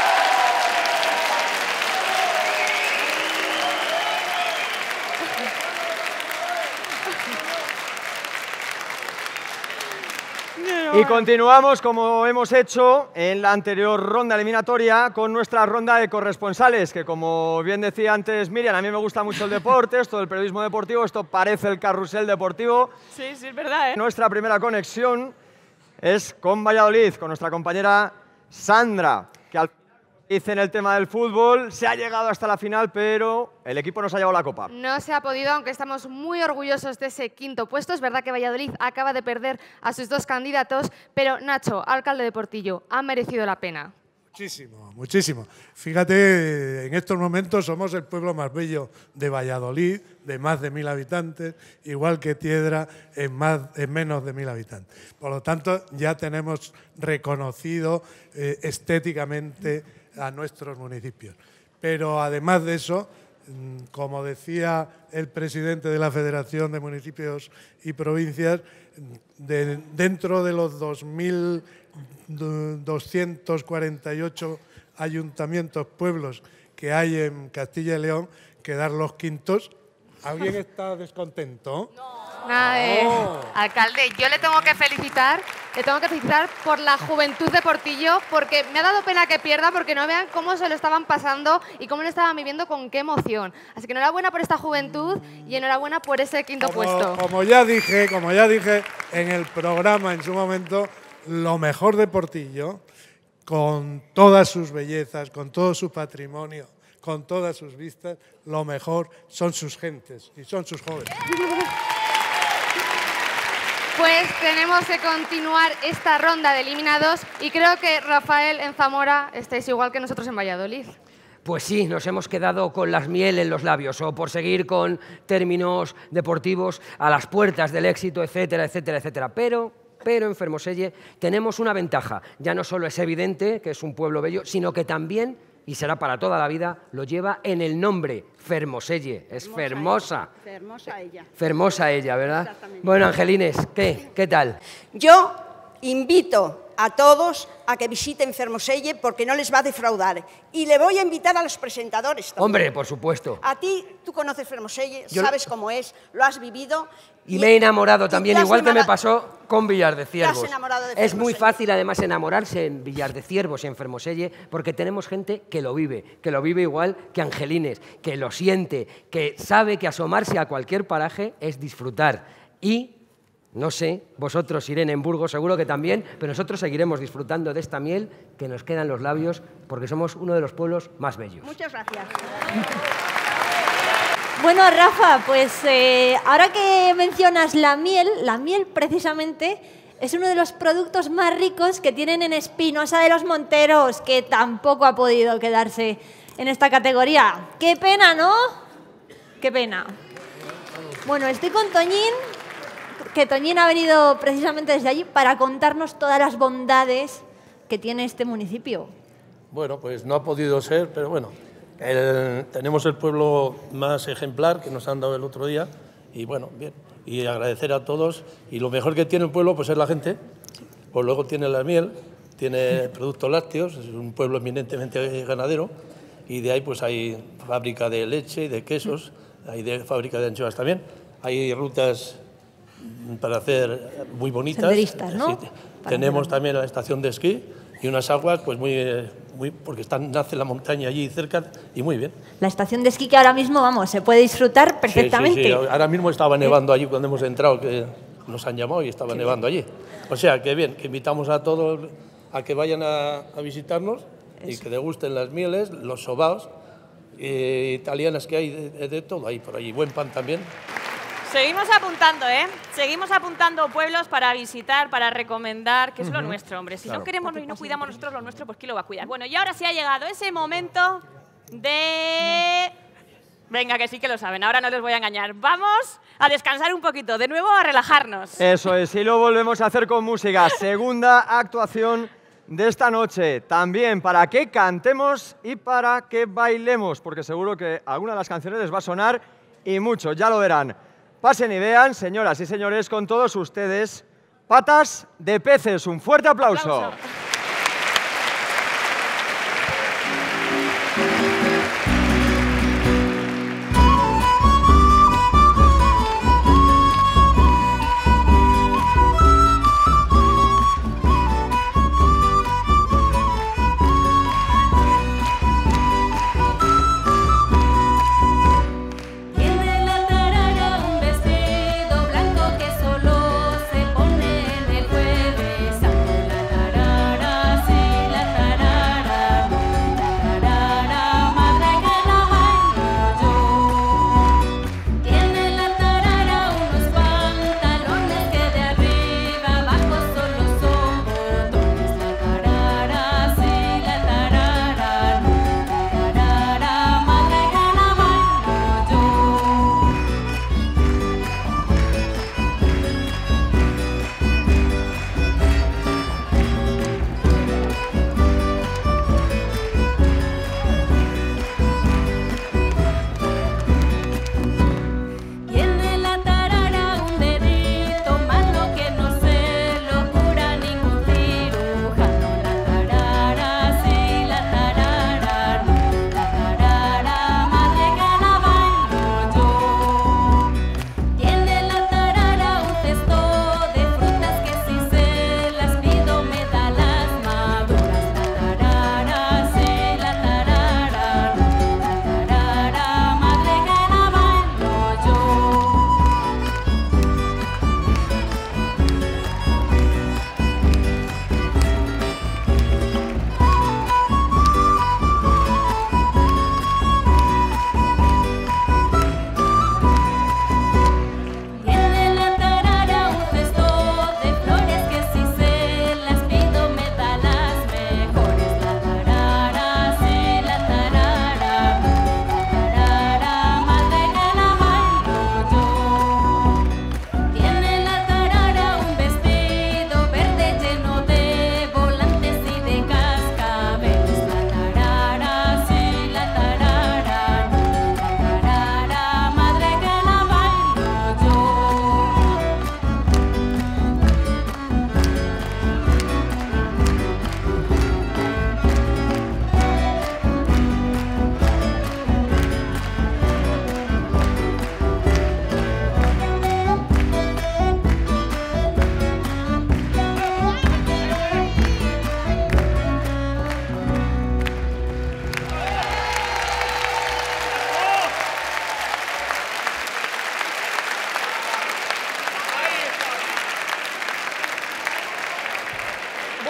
Y continuamos, como hemos hecho en la anterior ronda eliminatoria, con nuestra ronda de corresponsales, que como bien decía antes Miriam, a mí me gusta mucho el deporte, esto del periodismo deportivo, esto parece el carrusel deportivo. Sí, sí, es verdad, ¿eh? Nuestra primera conexión es con Valladolid, con nuestra compañera Sandra, que al final dice en el tema del fútbol, se ha llegado hasta la final, pero el equipo nos ha llevado la copa. No se ha podido, aunque estamos muy orgullosos de ese quinto puesto. Es verdad que Valladolid acaba de perder a sus dos candidatos, pero Nacho, alcalde de Portillo, ha merecido la pena. Muchísimo, muchísimo. Fíjate, en estos momentos somos el pueblo más bello de Valladolid, de más de mil habitantes, igual que Tiedra en, más, en menos de mil habitantes. Por lo tanto, ya tenemos reconocido eh, estéticamente a nuestros municipios. Pero además de eso, como decía el presidente de la Federación de Municipios y Provincias, de, dentro de los dos mil doscientos cuarenta y ocho ayuntamientos, pueblos que hay en Castilla y León, quedar los quintos. ¿Alguien está descontento? Nada de- Oh. Alcalde, yo le tengo que felicitar, le tengo que felicitar por la juventud de Portillo, porque me ha dado pena que pierda, porque no vean cómo se lo estaban pasando y cómo lo estaban viviendo con qué emoción. Así que enhorabuena por esta juventud y enhorabuena por ese quinto Como, puesto. como ya dije, como ya dije en el programa en su momento, lo mejor de Portillo, con todas sus bellezas, con todo su patrimonio, con todas sus vistas, lo mejor son sus gentes y son sus jóvenes. Pues tenemos que continuar esta ronda de eliminados y creo que Rafael en Zamora estáis igual que nosotros en Valladolid. Pues sí, nos hemos quedado con las miel en los labios, o por seguir con términos deportivos, a las puertas del éxito, etcétera, etcétera, etcétera. Pero, pero en Fermoselle tenemos una ventaja. Ya no solo es evidente que es un pueblo bello, sino que también, y será para toda la vida, lo lleva en el nombre, Fermoselle. Es Fermosa. Hermosa ella. Fermosa ella, ¿verdad? Exactamente. Bueno, Angelines, ¿qué? ¿Qué tal? Yo invito a todos a que visiten Fermoselle porque no les va a defraudar. Y le voy a invitar a los presentadores también. Hombre, por supuesto. A ti, tú conoces Fermoselle, Yo- sabes cómo es, lo has vivido. Y me he enamorado y también, te has igual que me enamorado- pasó con Villar de Te has Ciervos. enamorado de Es muy Fermoselle. fácil además enamorarse en Villar de Ciervos y en Fermoselle porque tenemos gente que lo vive, que lo vive igual que Angelines, que lo siente, que sabe que asomarse a cualquier paraje es disfrutar. Y No sé, vosotros, Irene, en Burgos, seguro que también, pero nosotros seguiremos disfrutando de esta miel que nos queda en los labios porque somos uno de los pueblos más bellos. Muchas gracias. Bueno, Rafa, pues eh, ahora que mencionas la miel, la miel precisamente es uno de los productos más ricos que tienen en Espinosa de los Monteros, que tampoco ha podido quedarse en esta categoría. ¡Qué pena!, ¿no? ¡Qué pena! Bueno, estoy con Toñín, que Toñín ha venido precisamente desde allí para contarnos todas las bondades que tiene este municipio. Bueno, pues no ha podido ser, pero bueno, el, tenemos el pueblo más ejemplar que nos han dado el otro día y bueno, bien, y agradecer a todos. Y lo mejor que tiene el pueblo pues es la gente, pues luego tiene la miel, tiene productos lácteos, es un pueblo eminentemente ganadero y de ahí pues hay fábrica de leche y de quesos, hay de fábrica de anchoas también, hay rutas para hacer muy bonitas. Senderistas, ¿no? Sí, tenemos también la estación de esquí y unas aguas, pues muy, muy porque están, nace la montaña allí cerca y muy bien. La estación de esquí que ahora mismo, vamos, se puede disfrutar perfectamente. Sí, sí, sí. Ahora mismo estaba nevando allí cuando hemos entrado, que nos han llamado y estaba nevando allí. O sea, que bien, que invitamos a todos a que vayan a, a visitarnos y que degusten las mieles, los sobaos eh, italianas que hay de, de todo, hay por allí, buen pan también. Seguimos apuntando, ¿eh? Seguimos apuntando pueblos para visitar, para recomendar, que es lo Ujú. nuestro, hombre. Si Claro. no queremos y no cuidamos nosotros lo nuestro, pues ¿quién lo va a cuidar? Bueno, y ahora sí ha llegado ese momento de... Venga, que sí que lo saben, ahora no les voy a engañar. Vamos a descansar un poquito, de nuevo a relajarnos. Eso es, y lo volvemos a hacer con música. Segunda actuación de esta noche. También para que cantemos y para que bailemos, porque seguro que alguna de las canciones les va a sonar y mucho, ya lo verán. Pasen y vean, señoras y señores, con todos ustedes, Patas de Peces. Un fuerte aplauso. Aplauso. Tiene la tarara un vestido blanco que solo se pone en el jueves santo. La tarara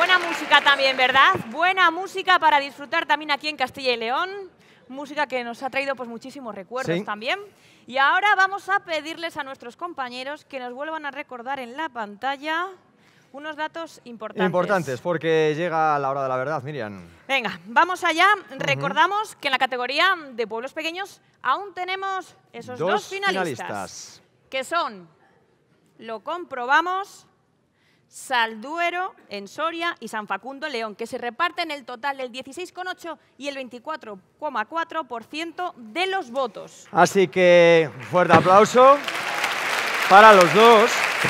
buena música también, ¿verdad? Buena música para disfrutar también aquí en Castilla y León. Música que nos ha traído pues muchísimos recuerdos Sí. también. Y ahora vamos a pedirles a nuestros compañeros que nos vuelvan a recordar en la pantalla unos datos importantes. Importantes, porque llega la hora de la verdad, Miriam. Venga, vamos allá. Recordamos que en la categoría de pueblos pequeños aún tenemos esos dos, Dos finalistas, finalistas. que son, lo comprobamos, Salduero en Soria y San Facundo en León, que se reparten el total del dieciséis coma ocho y el veinticuatro coma cuatro por ciento de los votos. Así que, fuerte aplauso para los dos.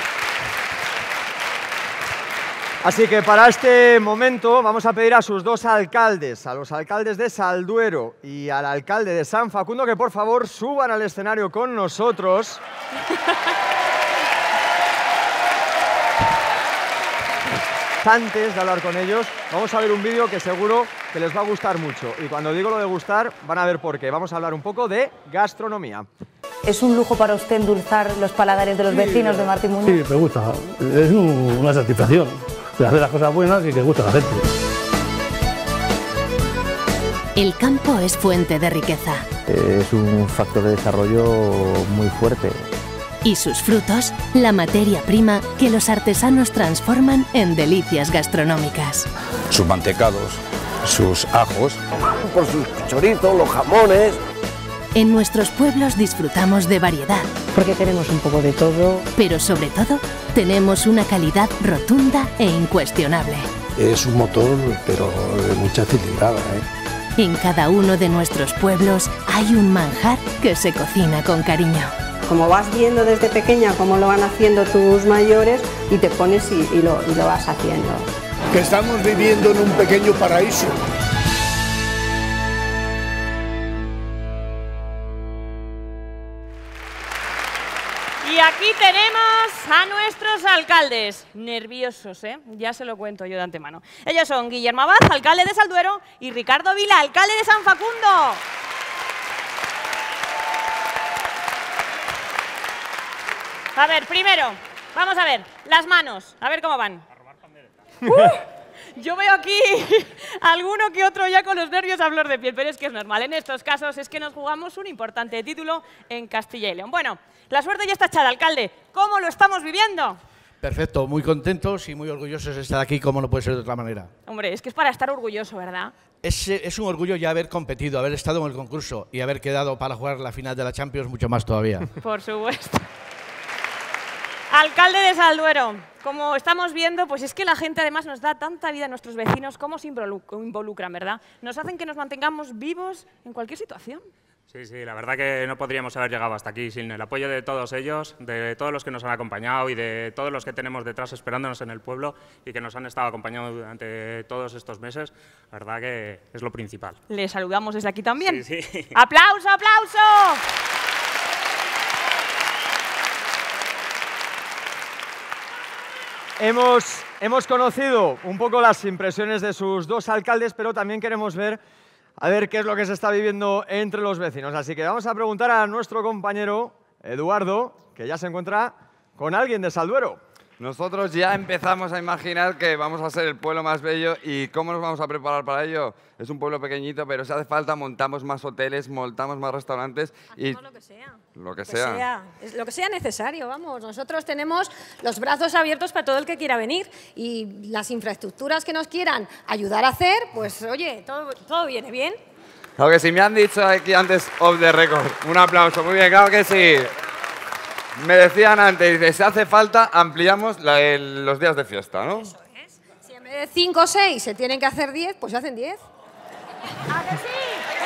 Así que para este momento vamos a pedir a sus dos alcaldes, a los alcaldes de Salduero y al alcalde de San Facundo, que por favor suban al escenario con nosotros. Antes de hablar con ellos, vamos a ver un vídeo que seguro que les va a gustar mucho. Y cuando digo lo de gustar, van a ver por qué. Vamos a hablar un poco de gastronomía. ¿Es un lujo para usted endulzar los paladares de los vecinos de Martín Muñoz? Sí, me gusta. Es un- una satisfacción de hacer las cosas buenas y que gusta a la gente. El campo es fuente de riqueza Es un factor de desarrollo muy fuerte. y sus frutos, la materia prima que los artesanos transforman en delicias gastronómicas. Sus mantecados, sus ajos. Por sus chorizos, los jamones. En nuestros pueblos disfrutamos de variedad, Porque tenemos un poco de todo. pero sobre todo tenemos una calidad rotunda e incuestionable. Es un motor, pero de mucha cilindrada, ¿eh? En cada uno de nuestros pueblos hay un manjar que se cocina con cariño. Como vas viendo desde pequeña cómo lo van haciendo tus mayores y te pones y, y lo, y lo vas haciendo. Que estamos viviendo en un pequeño paraíso. Y aquí tenemos a nuestros alcaldes. Nerviosos, ¿eh? Ya se lo cuento yo de antemano. Ellos son Guillermo Abad, alcalde de Salduero, y Ricardo Vila, alcalde de San Facundo. A ver, primero, vamos a ver, las manos, a ver cómo van. ¡Uh! Yo veo aquí alguno que otro ya con los nervios a flor de piel, pero es que es normal. En estos casos es que nos jugamos un importante título en Castilla y León. Bueno, la suerte ya está echada, alcalde. ¿Cómo lo estamos viviendo? Perfecto, muy contentos y muy orgullosos de estar aquí, como no puede ser de otra manera. Hombre, es que es para estar orgulloso, ¿verdad? Es, eh, es un orgullo ya haber competido, haber estado en el concurso y haber quedado para jugar la final de la Champions mucho más todavía. Por supuesto. Alcalde de Salduero, como estamos viendo, pues es que la gente además nos da tanta vida a nuestros vecinos, cómo se involu- involucran, ¿verdad? Nos hacen que nos mantengamos vivos en cualquier situación. Sí, sí, la verdad que no podríamos haber llegado hasta aquí sin el apoyo de todos ellos, de todos los que nos han acompañado y de todos los que tenemos detrás esperándonos en el pueblo y que nos han estado acompañando durante todos estos meses. La verdad que es lo principal. Le saludamos desde aquí también. Sí, sí. ¡Aplauso, aplauso! Hemos, hemos conocido un poco las impresiones de sus dos alcaldes, pero también queremos ver a ver qué es lo que se está viviendo entre los vecinos. Así que vamos a preguntar a nuestro compañero Eduardo, que ya se encuentra con alguien de Salduero. Nosotros ya empezamos a imaginar que vamos a ser el pueblo más bello y cómo nos vamos a preparar para ello. Es un pueblo pequeñito, pero si hace falta montamos más hoteles, montamos más restaurantes y Hacemos lo que sea. lo que Lo que sea. sea, es lo que sea necesario, vamos. Nosotros tenemos los brazos abiertos para todo el que quiera venir y las infraestructuras que nos quieran ayudar a hacer, pues oye, todo, todo viene bien. Claro que sí, me han dicho aquí antes off the record. Un aplauso, muy bien, claro que sí. Me decían antes, dice, si hace falta, ampliamos la- el- los días de fiesta, ¿no? Si en vez de cinco o seis se tienen que hacer diez, pues se hacen diez. ¿A que sí?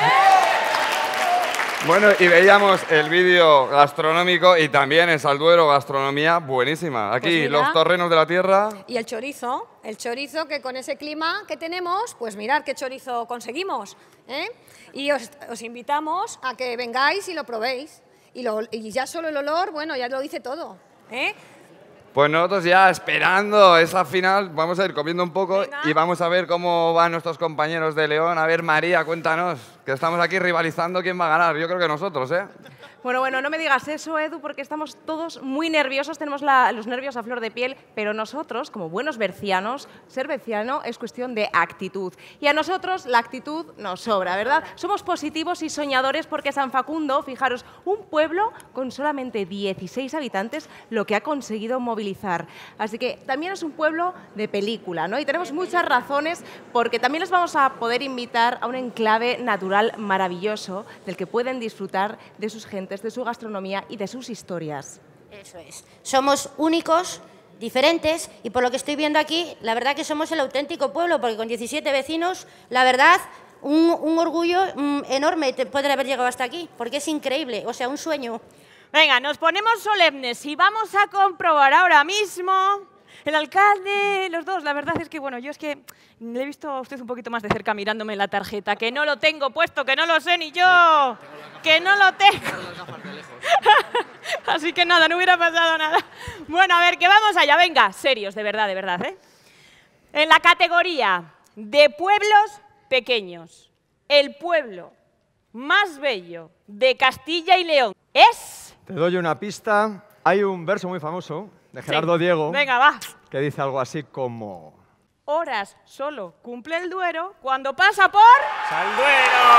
Bueno, y veíamos el vídeo gastronómico y también en Salduero, gastronomía buenísima. Aquí, Pues mira. los terrenos de la tierra. Y el chorizo, el chorizo que con ese clima que tenemos, pues mirad qué chorizo conseguimos, ¿eh? Y os, os invitamos a que vengáis y lo probéis. Y, lo- y ya solo el olor, bueno, ya lo dice todo, ¿eh? Pues nosotros ya esperando esa final, vamos a ir comiendo un poco y vamos a ver cómo van nuestros compañeros de León. A ver, María, cuéntanos, que estamos aquí rivalizando quién va a ganar. Yo creo que nosotros, ¿eh? Bueno, bueno, no me digas eso, Edu, porque estamos todos muy nerviosos, tenemos la- los nervios a flor de piel, pero nosotros, como buenos bercianos, ser berciano es cuestión de actitud. Y a nosotros la actitud nos sobra, ¿verdad? Somos positivos y soñadores porque San Facundo, fijaros, un pueblo con solamente dieciséis habitantes, lo que ha conseguido movilizar. Así que también es un pueblo de película, ¿no? Y tenemos muchas razones porque también les vamos a poder invitar a un enclave natural maravilloso del que pueden disfrutar de sus gentes, de su gastronomía y de sus historias. Eso es. Somos únicos, diferentes, y por lo que estoy viendo aquí, la verdad que somos el auténtico pueblo, porque con diecisiete vecinos, la verdad, un, un orgullo mm, enorme te- poder haber llegado hasta aquí, porque es increíble, o sea, un sueño. Venga, nos ponemos solemnes y vamos a comprobar ahora mismo. El alcalde, los dos, la verdad es que, bueno, yo es que le he visto a usted un poquito más de cerca mirándome la tarjeta, que no lo tengo puesto, que no lo sé ni yo, que no lo tengo. Así que nada, no hubiera pasado nada. Bueno, a ver, que vamos allá, venga, serios, de verdad, de verdad, ¿eh? En la categoría de pueblos pequeños, el pueblo más bello de Castilla y León es... Te doy una pista. Hay un verso muy famoso de Gerardo Sí. Diego Venga, va. que dice algo así como... Horas solo cumple el Duero cuando pasa por... ¡Salduero!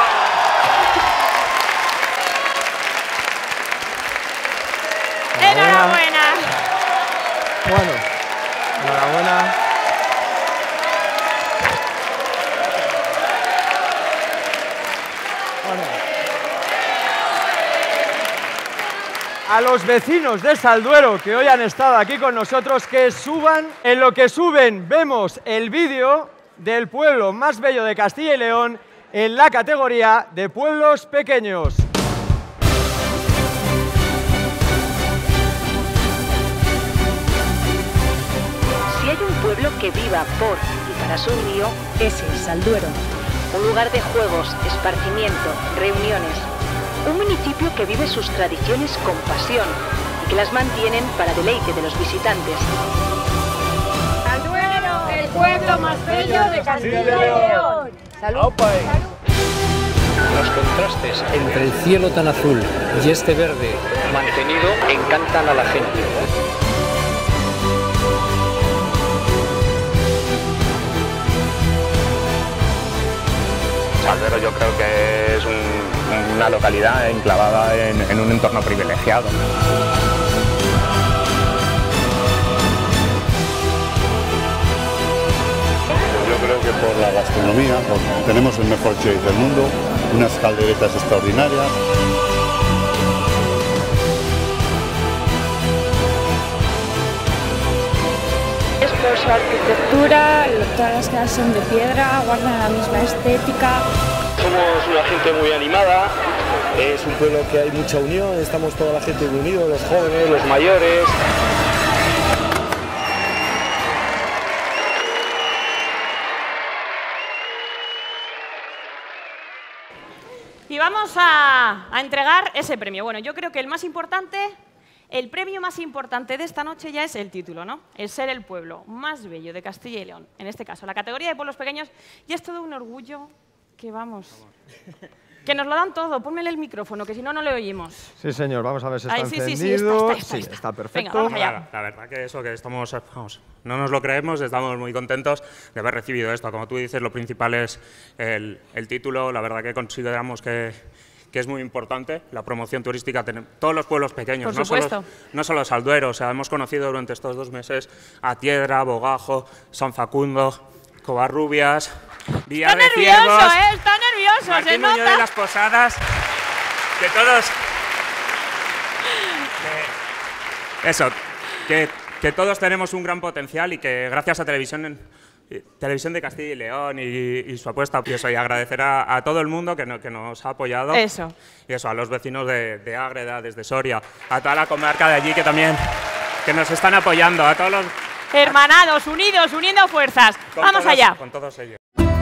¡Enhorabuena! Bueno, enhorabuena. Bueno. A los vecinos de Salduero que hoy han estado aquí con nosotros, que suban. En lo que suben vemos el vídeo del pueblo más bello de Castilla y León en la categoría de pueblos pequeños. Si hay un pueblo que viva por y para su río, ese es Salduero. Un lugar de juegos, esparcimiento, reuniones. Un municipio que vive sus tradiciones con pasión y que las mantienen para deleite de los visitantes. Salduero, el pueblo más bello de Castilla y León. ¡Salud! Los contrastes entre el cielo tan azul y este verde mantenido encantan a la gente. Salduero yo creo que es un- una localidad enclavada en, en un entorno privilegiado. Yo creo que por la gastronomía, por- tenemos el mejor chorizo del mundo, unas calderetas extraordinarias. Es por su arquitectura, todas las casas son de piedra, guardan la misma estética. Somos una gente muy animada, es un pueblo que hay mucha unión, estamos toda la gente unidos, los jóvenes, los mayores. Y vamos a, a entregar ese premio. Bueno, yo creo que el más importante, el premio más importante de esta noche ya es el título, ¿no? El ser el pueblo más bello de Castilla y León. En este caso, la categoría de pueblos pequeños, y es todo un orgullo que vamos... Que nos lo dan todo. Pónmele el micrófono, que si no, no le oímos. Sí, señor, vamos a ver si está Ay, sí, sí, sí, encendido. está, está, está, Sí, está. está perfecto. Venga, vamos allá. La, la verdad que eso, que estamos, vamos, no nos lo creemos, estamos muy contentos de haber recibido esto. Como tú dices, lo principal es el, el título. La verdad que consideramos que, que es muy importante la promoción turística. Tenem- todos los pueblos pequeños, Por no solo, supuesto. no solo Salduero. O sea, hemos conocido durante estos dos meses a Tiedra, Bogajo, San Facundo, Covarrubias, Villar Está de nervioso, Ciervos, ¿eh? Está nervioso, se Martín Muñoz nota. de las Posadas, que todos... que- eso, que, que todos tenemos un gran potencial y que gracias a Televisión, eh, Televisión de Castilla y León y, y su apuesta, y eso, y agradecer a, a todo el mundo que, no- que nos ha apoyado. Eso. Y eso, a los vecinos de, de Ágreda, desde Soria, a toda la comarca de allí que también que nos están apoyando, a todos los... Hermanados, unidos, uniendo fuerzas. con Vamos todos- allá. Con todos ellos.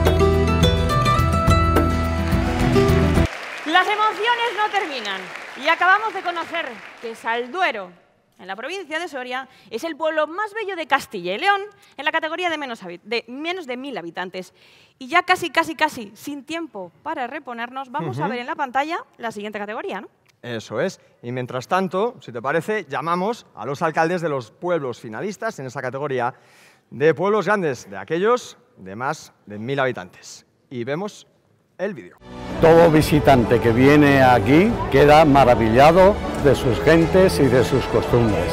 Las emociones no terminan y acabamos de conocer que Salduero, en la provincia de Soria, es el pueblo más bello de Castilla y León en la categoría de menos, habi- de menos de mil habitantes. Y ya casi, casi, casi, sin tiempo para reponernos, vamos a Ujú. ver en la pantalla la siguiente categoría, ¿no? Eso es. Y mientras tanto, si te parece, llamamos a los alcaldes de los pueblos finalistas en esa categoría de pueblos grandes, de aquellos de más de mil habitantes. Y vemos el vídeo. Todo visitante que viene aquí queda maravillado de sus gentes y de sus costumbres.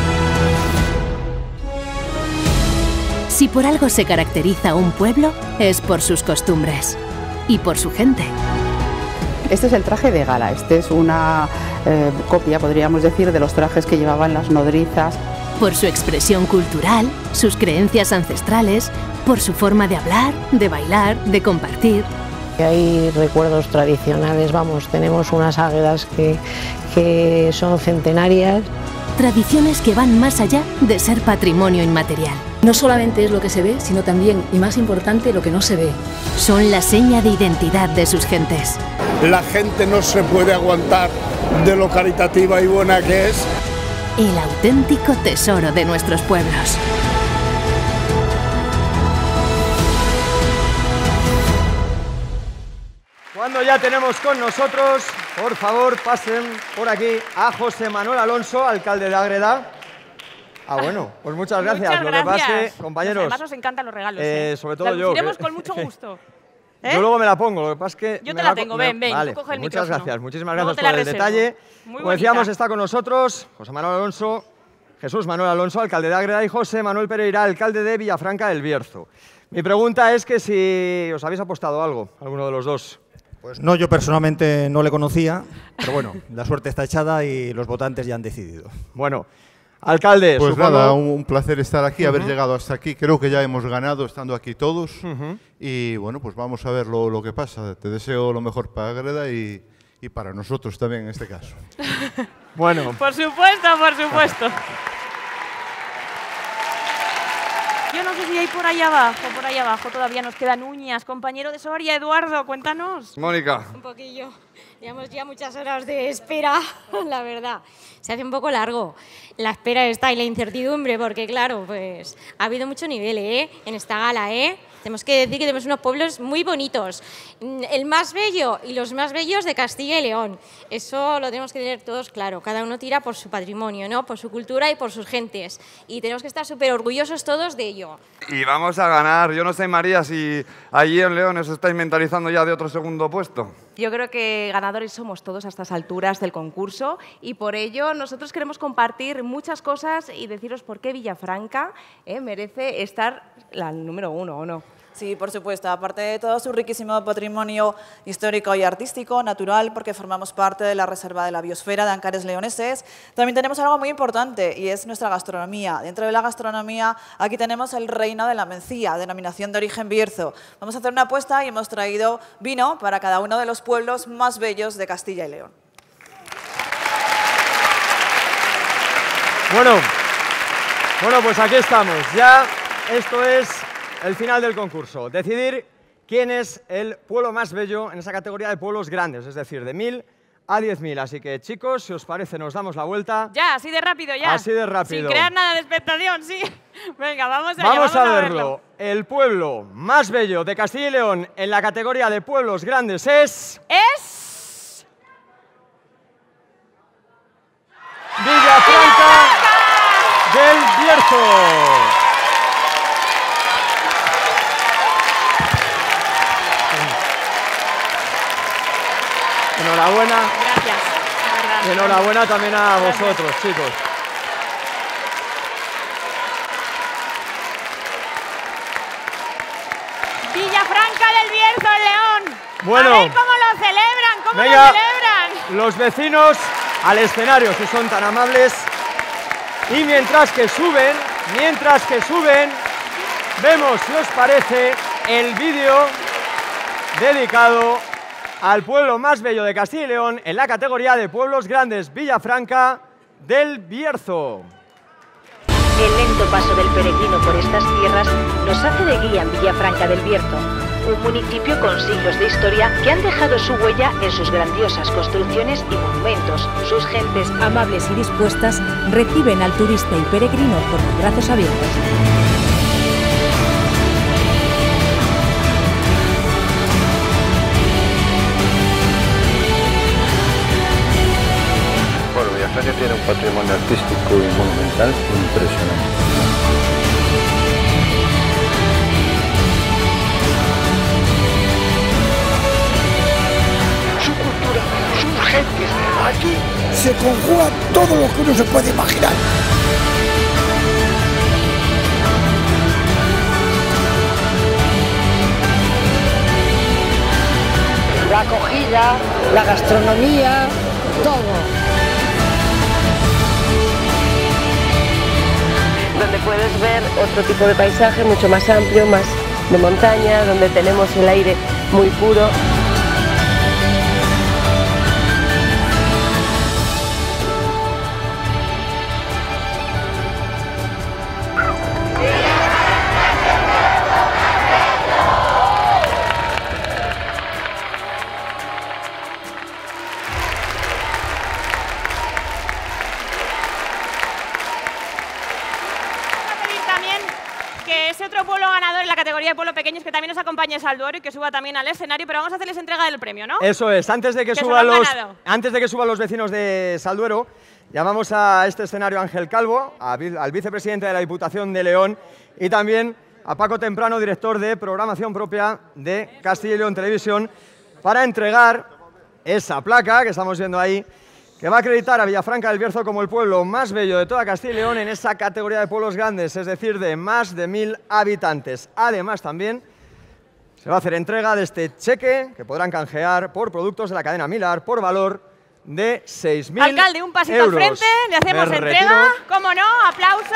Si por algo se caracteriza un pueblo, es por sus costumbres y por su gente. Este es el traje de gala, este es una eh, copia, podríamos decir, de los trajes que llevaban las nodrizas. Por su expresión cultural, sus creencias ancestrales, por su forma de hablar, de bailar, de compartir. Hay recuerdos tradicionales, vamos, tenemos unas águedas que, que son centenarias. Tradiciones que van más allá de ser patrimonio inmaterial. No solamente es lo que se ve, sino también, y más importante, lo que no se ve. Son la seña de identidad de sus gentes. La gente no se puede aguantar de lo caritativa y buena que es. El auténtico tesoro de nuestros pueblos. Cuando ya tenemos con nosotros, por favor, pasen por aquí a José Manuel Alonso, alcalde de Ágreda. Ah, bueno, pues muchas gracias. Muchas Lo que pasa gracias. es que, compañeros, Además nos encantan los regalos. eh, ¿eh? sobre todo la yo, luciremos que- con mucho gusto. ¿eh? yo luego me la pongo, lo que pasa es que... Yo me te la co- tengo, me- ven, ven, tú vale, coge el muchas micrófono. gracias, muchísimas Luego gracias te la por el reservo. detalle. Muy Como decíamos, bonita. está con nosotros José Manuel Alonso, Jesús Manuel Alonso, alcalde de Ágreda, y José Manuel Pereira, alcalde de Villafranca del Bierzo. Mi pregunta es que si os habéis apostado algo, alguno de los dos. Pues no, yo personalmente no le conocía, pero bueno, la suerte está echada y los votantes ya han decidido. Bueno, alcalde, Pues supongo- nada, un, un placer estar aquí, haber Ujú. llegado hasta aquí. Creo que ya hemos ganado estando aquí todos. Ujú. Y bueno, pues vamos a ver lo, lo que pasa. Te deseo lo mejor para Ágreda y, y para nosotros también en este caso. Bueno. Por supuesto, por supuesto. Yo no sé si hay por ahí abajo, por ahí abajo todavía nos quedan uñas. Compañero de Soria, Eduardo, cuéntanos. Mónica. Un poquillo. Llevamos ya muchas horas de espera, la verdad. Se hace un poco largo la espera esta y la incertidumbre, porque claro, pues ha habido mucho nivel, ¿eh? En esta gala, ¿eh? Tenemos que decir que tenemos unos pueblos muy bonitos. Mm, El más bello y los más bellos de Castilla y León. Eso lo tenemos que tener todos claro. Cada uno tira por su patrimonio, ¿no? Por su cultura y por sus gentes. Y tenemos que estar súper orgullosos todos de ello. Y vamos a ganar. Yo no sé, María, si allí en León os estáis mentalizando ya de otro segundo puesto. Yo creo que ganadores somos todos a estas alturas del concurso y por ello nosotros queremos compartir muchas cosas y deciros por qué Villafranca eh, merece estar la número uno, ¿o no? Sí, por supuesto. Aparte de todo su riquísimo patrimonio histórico y artístico, natural, porque formamos parte de la Reserva de la Biosfera de Ancares Leoneses, también tenemos algo muy importante y es nuestra gastronomía. Dentro de la gastronomía, aquí tenemos el reino de la mencía, denominación de origen Bierzo. Vamos a hacer una apuesta y hemos traído vino para cada uno de los pueblos más bellos de Castilla y León. Bueno, bueno, pues aquí estamos. Ya esto es el final del concurso. Decidir quién es el pueblo más bello en esa categoría de pueblos grandes, es decir, de mil a diez mil. Así que, chicos, si os parece, nos damos la vuelta. Ya, así de rápido, ya. Así de rápido. Sin crear nada de expectación, sí. Venga, vamos allá, Vamos a verlo. verlo. El pueblo más bello de Castilla y León en la categoría de pueblos grandes es... Es... Villafranca del Bierzo. Enhorabuena. Gracias. Y enhorabuena también a vosotros, chicos. Villafranca del Bierzo, en León. Bueno. A ver cómo lo celebran, cómo Venga, lo celebran. los vecinos al escenario, si son tan amables. Y mientras que suben, mientras que suben, vemos, si os parece, el vídeo dedicado al pueblo más bello de Castilla y León en la categoría de pueblos grandes, Villafranca del Bierzo. El lento paso del peregrino por estas tierras nos hace de guía en Villafranca del Bierzo, un municipio con siglos de historia que han dejado su huella en sus grandiosas construcciones y monumentos. Sus gentes amables y dispuestas reciben al turista y peregrino con los brazos abiertos. España tiene un patrimonio artístico y monumental impresionante. Su cultura, sus gentes, aquí se conjuga todo lo que uno se puede imaginar. La acogida, la gastronomía, todo. Donde puedes ver otro tipo de paisaje mucho más amplio, más de montaña, donde tenemos el aire muy puro. De pueblos pequeños que también nos acompañe Salduero y que suba también al escenario, pero vamos a hacerles entrega del premio, ¿no? Eso es, antes de que, que suban los antes de que suban los vecinos de Salduero, llamamos a este escenario a Ángel Calvo, a, al vicepresidente de la Diputación de León y también a Paco Temprano, director de programación propia de Castilla y León Televisión, para entregar esa placa que estamos viendo ahí, que va a acreditar a Villafranca del Bierzo como el pueblo más bello de toda Castilla y León en esa categoría de pueblos grandes, es decir, de más de mil habitantes. Además, también se va a hacer entrega de este cheque que podrán canjear por productos de la cadena Milar por valor de seis mil euros. Alcalde, un pasito al frente, le hacemos Me entrega, retiro. ¿cómo no? Aplauso.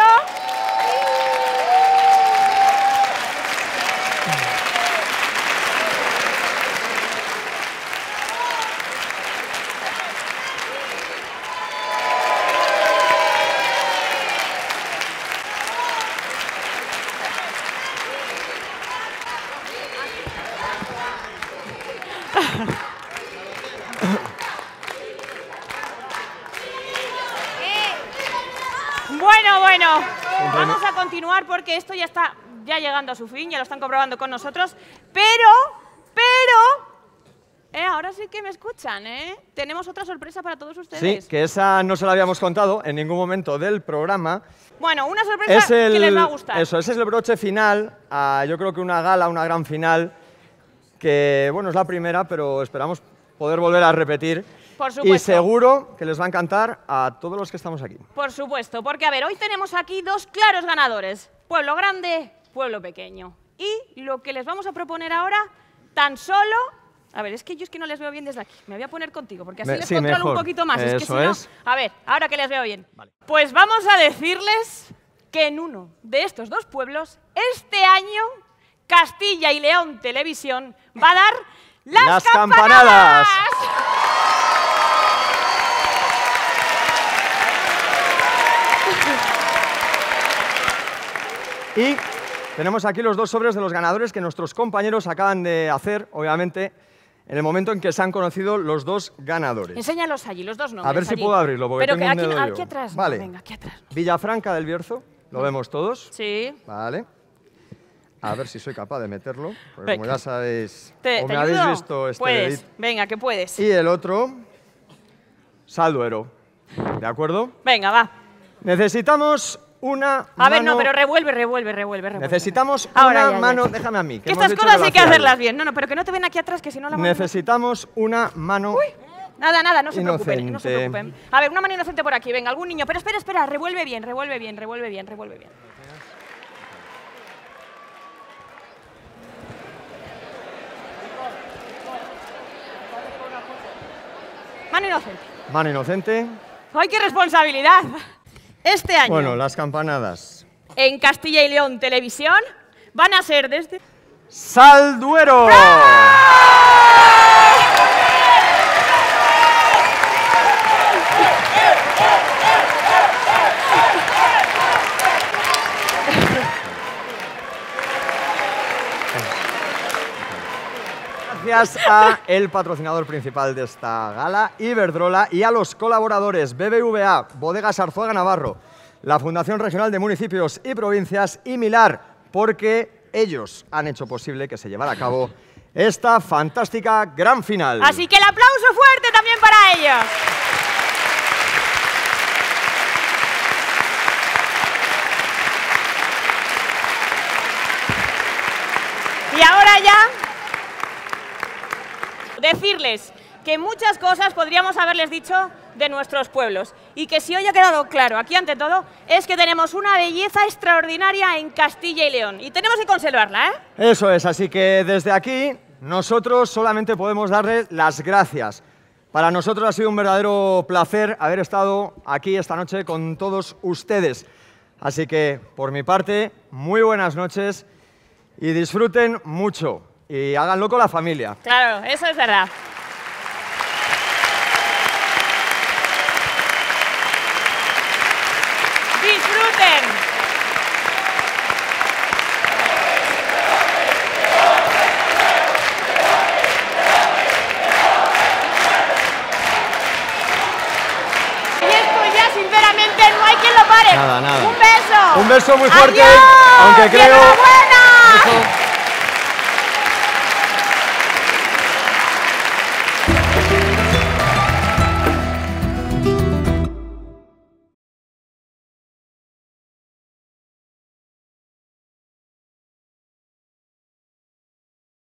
Bueno, bueno, vamos a continuar porque esto ya está ya llegando a su fin, ya lo están comprobando con nosotros, pero, pero, eh, ahora sí que me escuchan, ¿eh? Tenemos otra sorpresa para todos ustedes. Sí, que esa no se la habíamos contado en ningún momento del programa. Bueno, una sorpresa Es el, que les va a gustar. Eso, ese es el broche final, a, yo creo que una gala, una gran final, que, bueno, es la primera, pero esperamos poder volver a repetir. Por supuesto. Y seguro que les va a encantar a todos los que estamos aquí. Por supuesto, porque, a ver, hoy tenemos aquí dos claros ganadores. Pueblo grande, pueblo pequeño. Y lo que les vamos a proponer ahora, tan solo... A ver, es que yo es que no les veo bien desde aquí. Me voy a poner contigo, porque así Me, les sí, controlo mejor. un poquito más. Es que si Eso no... es. A ver, ahora que les veo bien. Vale. Pues vamos a decirles que en uno de estos dos pueblos, este año, Castilla y León Televisión va a dar las, Las campanadas. campanadas. Y tenemos aquí los dos sobres de los ganadores que nuestros compañeros acaban de hacer, obviamente, en el momento en que se han conocido los dos ganadores. Enséñalos allí, los dos nombres. A ver si allí. puedo abrirlo, porque Pero tengo que un aquí, dedo yo. aquí atrás. Vale. No, venga, aquí atrás. Villafranca del Bierzo, lo vemos todos. Sí. Vale. A ver si soy capaz de meterlo, porque Venga. como ya sabéis, ¿Te, o te me ayudo? habéis visto este Puedes, edit. venga, que puedes. Y el otro, Salduero. ¿De acuerdo? Venga, va. Necesitamos una A ver, mano- no, pero revuelve, revuelve, revuelve, revuelve. Necesitamos Ahora, una ya, ya. mano... Déjame a mí, que, Que hemos estas dicho cosas hay que glacial. hacerlas bien. No, no, pero que no te ven aquí atrás, que si no la mano... Necesitamos una mano... Nada, nada, no se preocupen, no se Inocente. preocupen. A ver, una mano inocente por aquí, venga, algún niño. Pero espera, espera, revuelve bien, revuelve bien, revuelve bien, revuelve bien. Mano inocente. Mano inocente. ¡Ay, qué responsabilidad! Este año, Bueno, las campanadas. en Castilla y León Televisión, van a ser desde... ¡Salduero! Gracias a el patrocinador principal de esta gala, Iberdrola, y a los colaboradores B B V A, Bodegas Arzuaga Navarro, la Fundación Regional de Municipios y Provincias y Milar, porque ellos han hecho posible que se llevara a cabo esta fantástica gran final. Así que el aplauso fuerte también para ellos. Y ahora ya, decirles que muchas cosas podríamos haberles dicho de nuestros pueblos y que si hoy ha quedado claro aquí ante todo es que tenemos una belleza extraordinaria en Castilla y León y tenemos que conservarla, ¿eh? Eso es, así que desde aquí nosotros solamente podemos darles las gracias. Para nosotros ha sido un verdadero placer haber estado aquí esta noche con todos ustedes. Así que, por mi parte, muy buenas noches y disfruten mucho y háganlo con la familia. Claro, eso es verdad. ¡Disfruten! Y esto ya, sinceramente, no hay quien lo pare. Nada, nada. ¡Un beso! Un beso muy fuerte, ¡Adiós! aunque ¡Y creo... enhorabuena!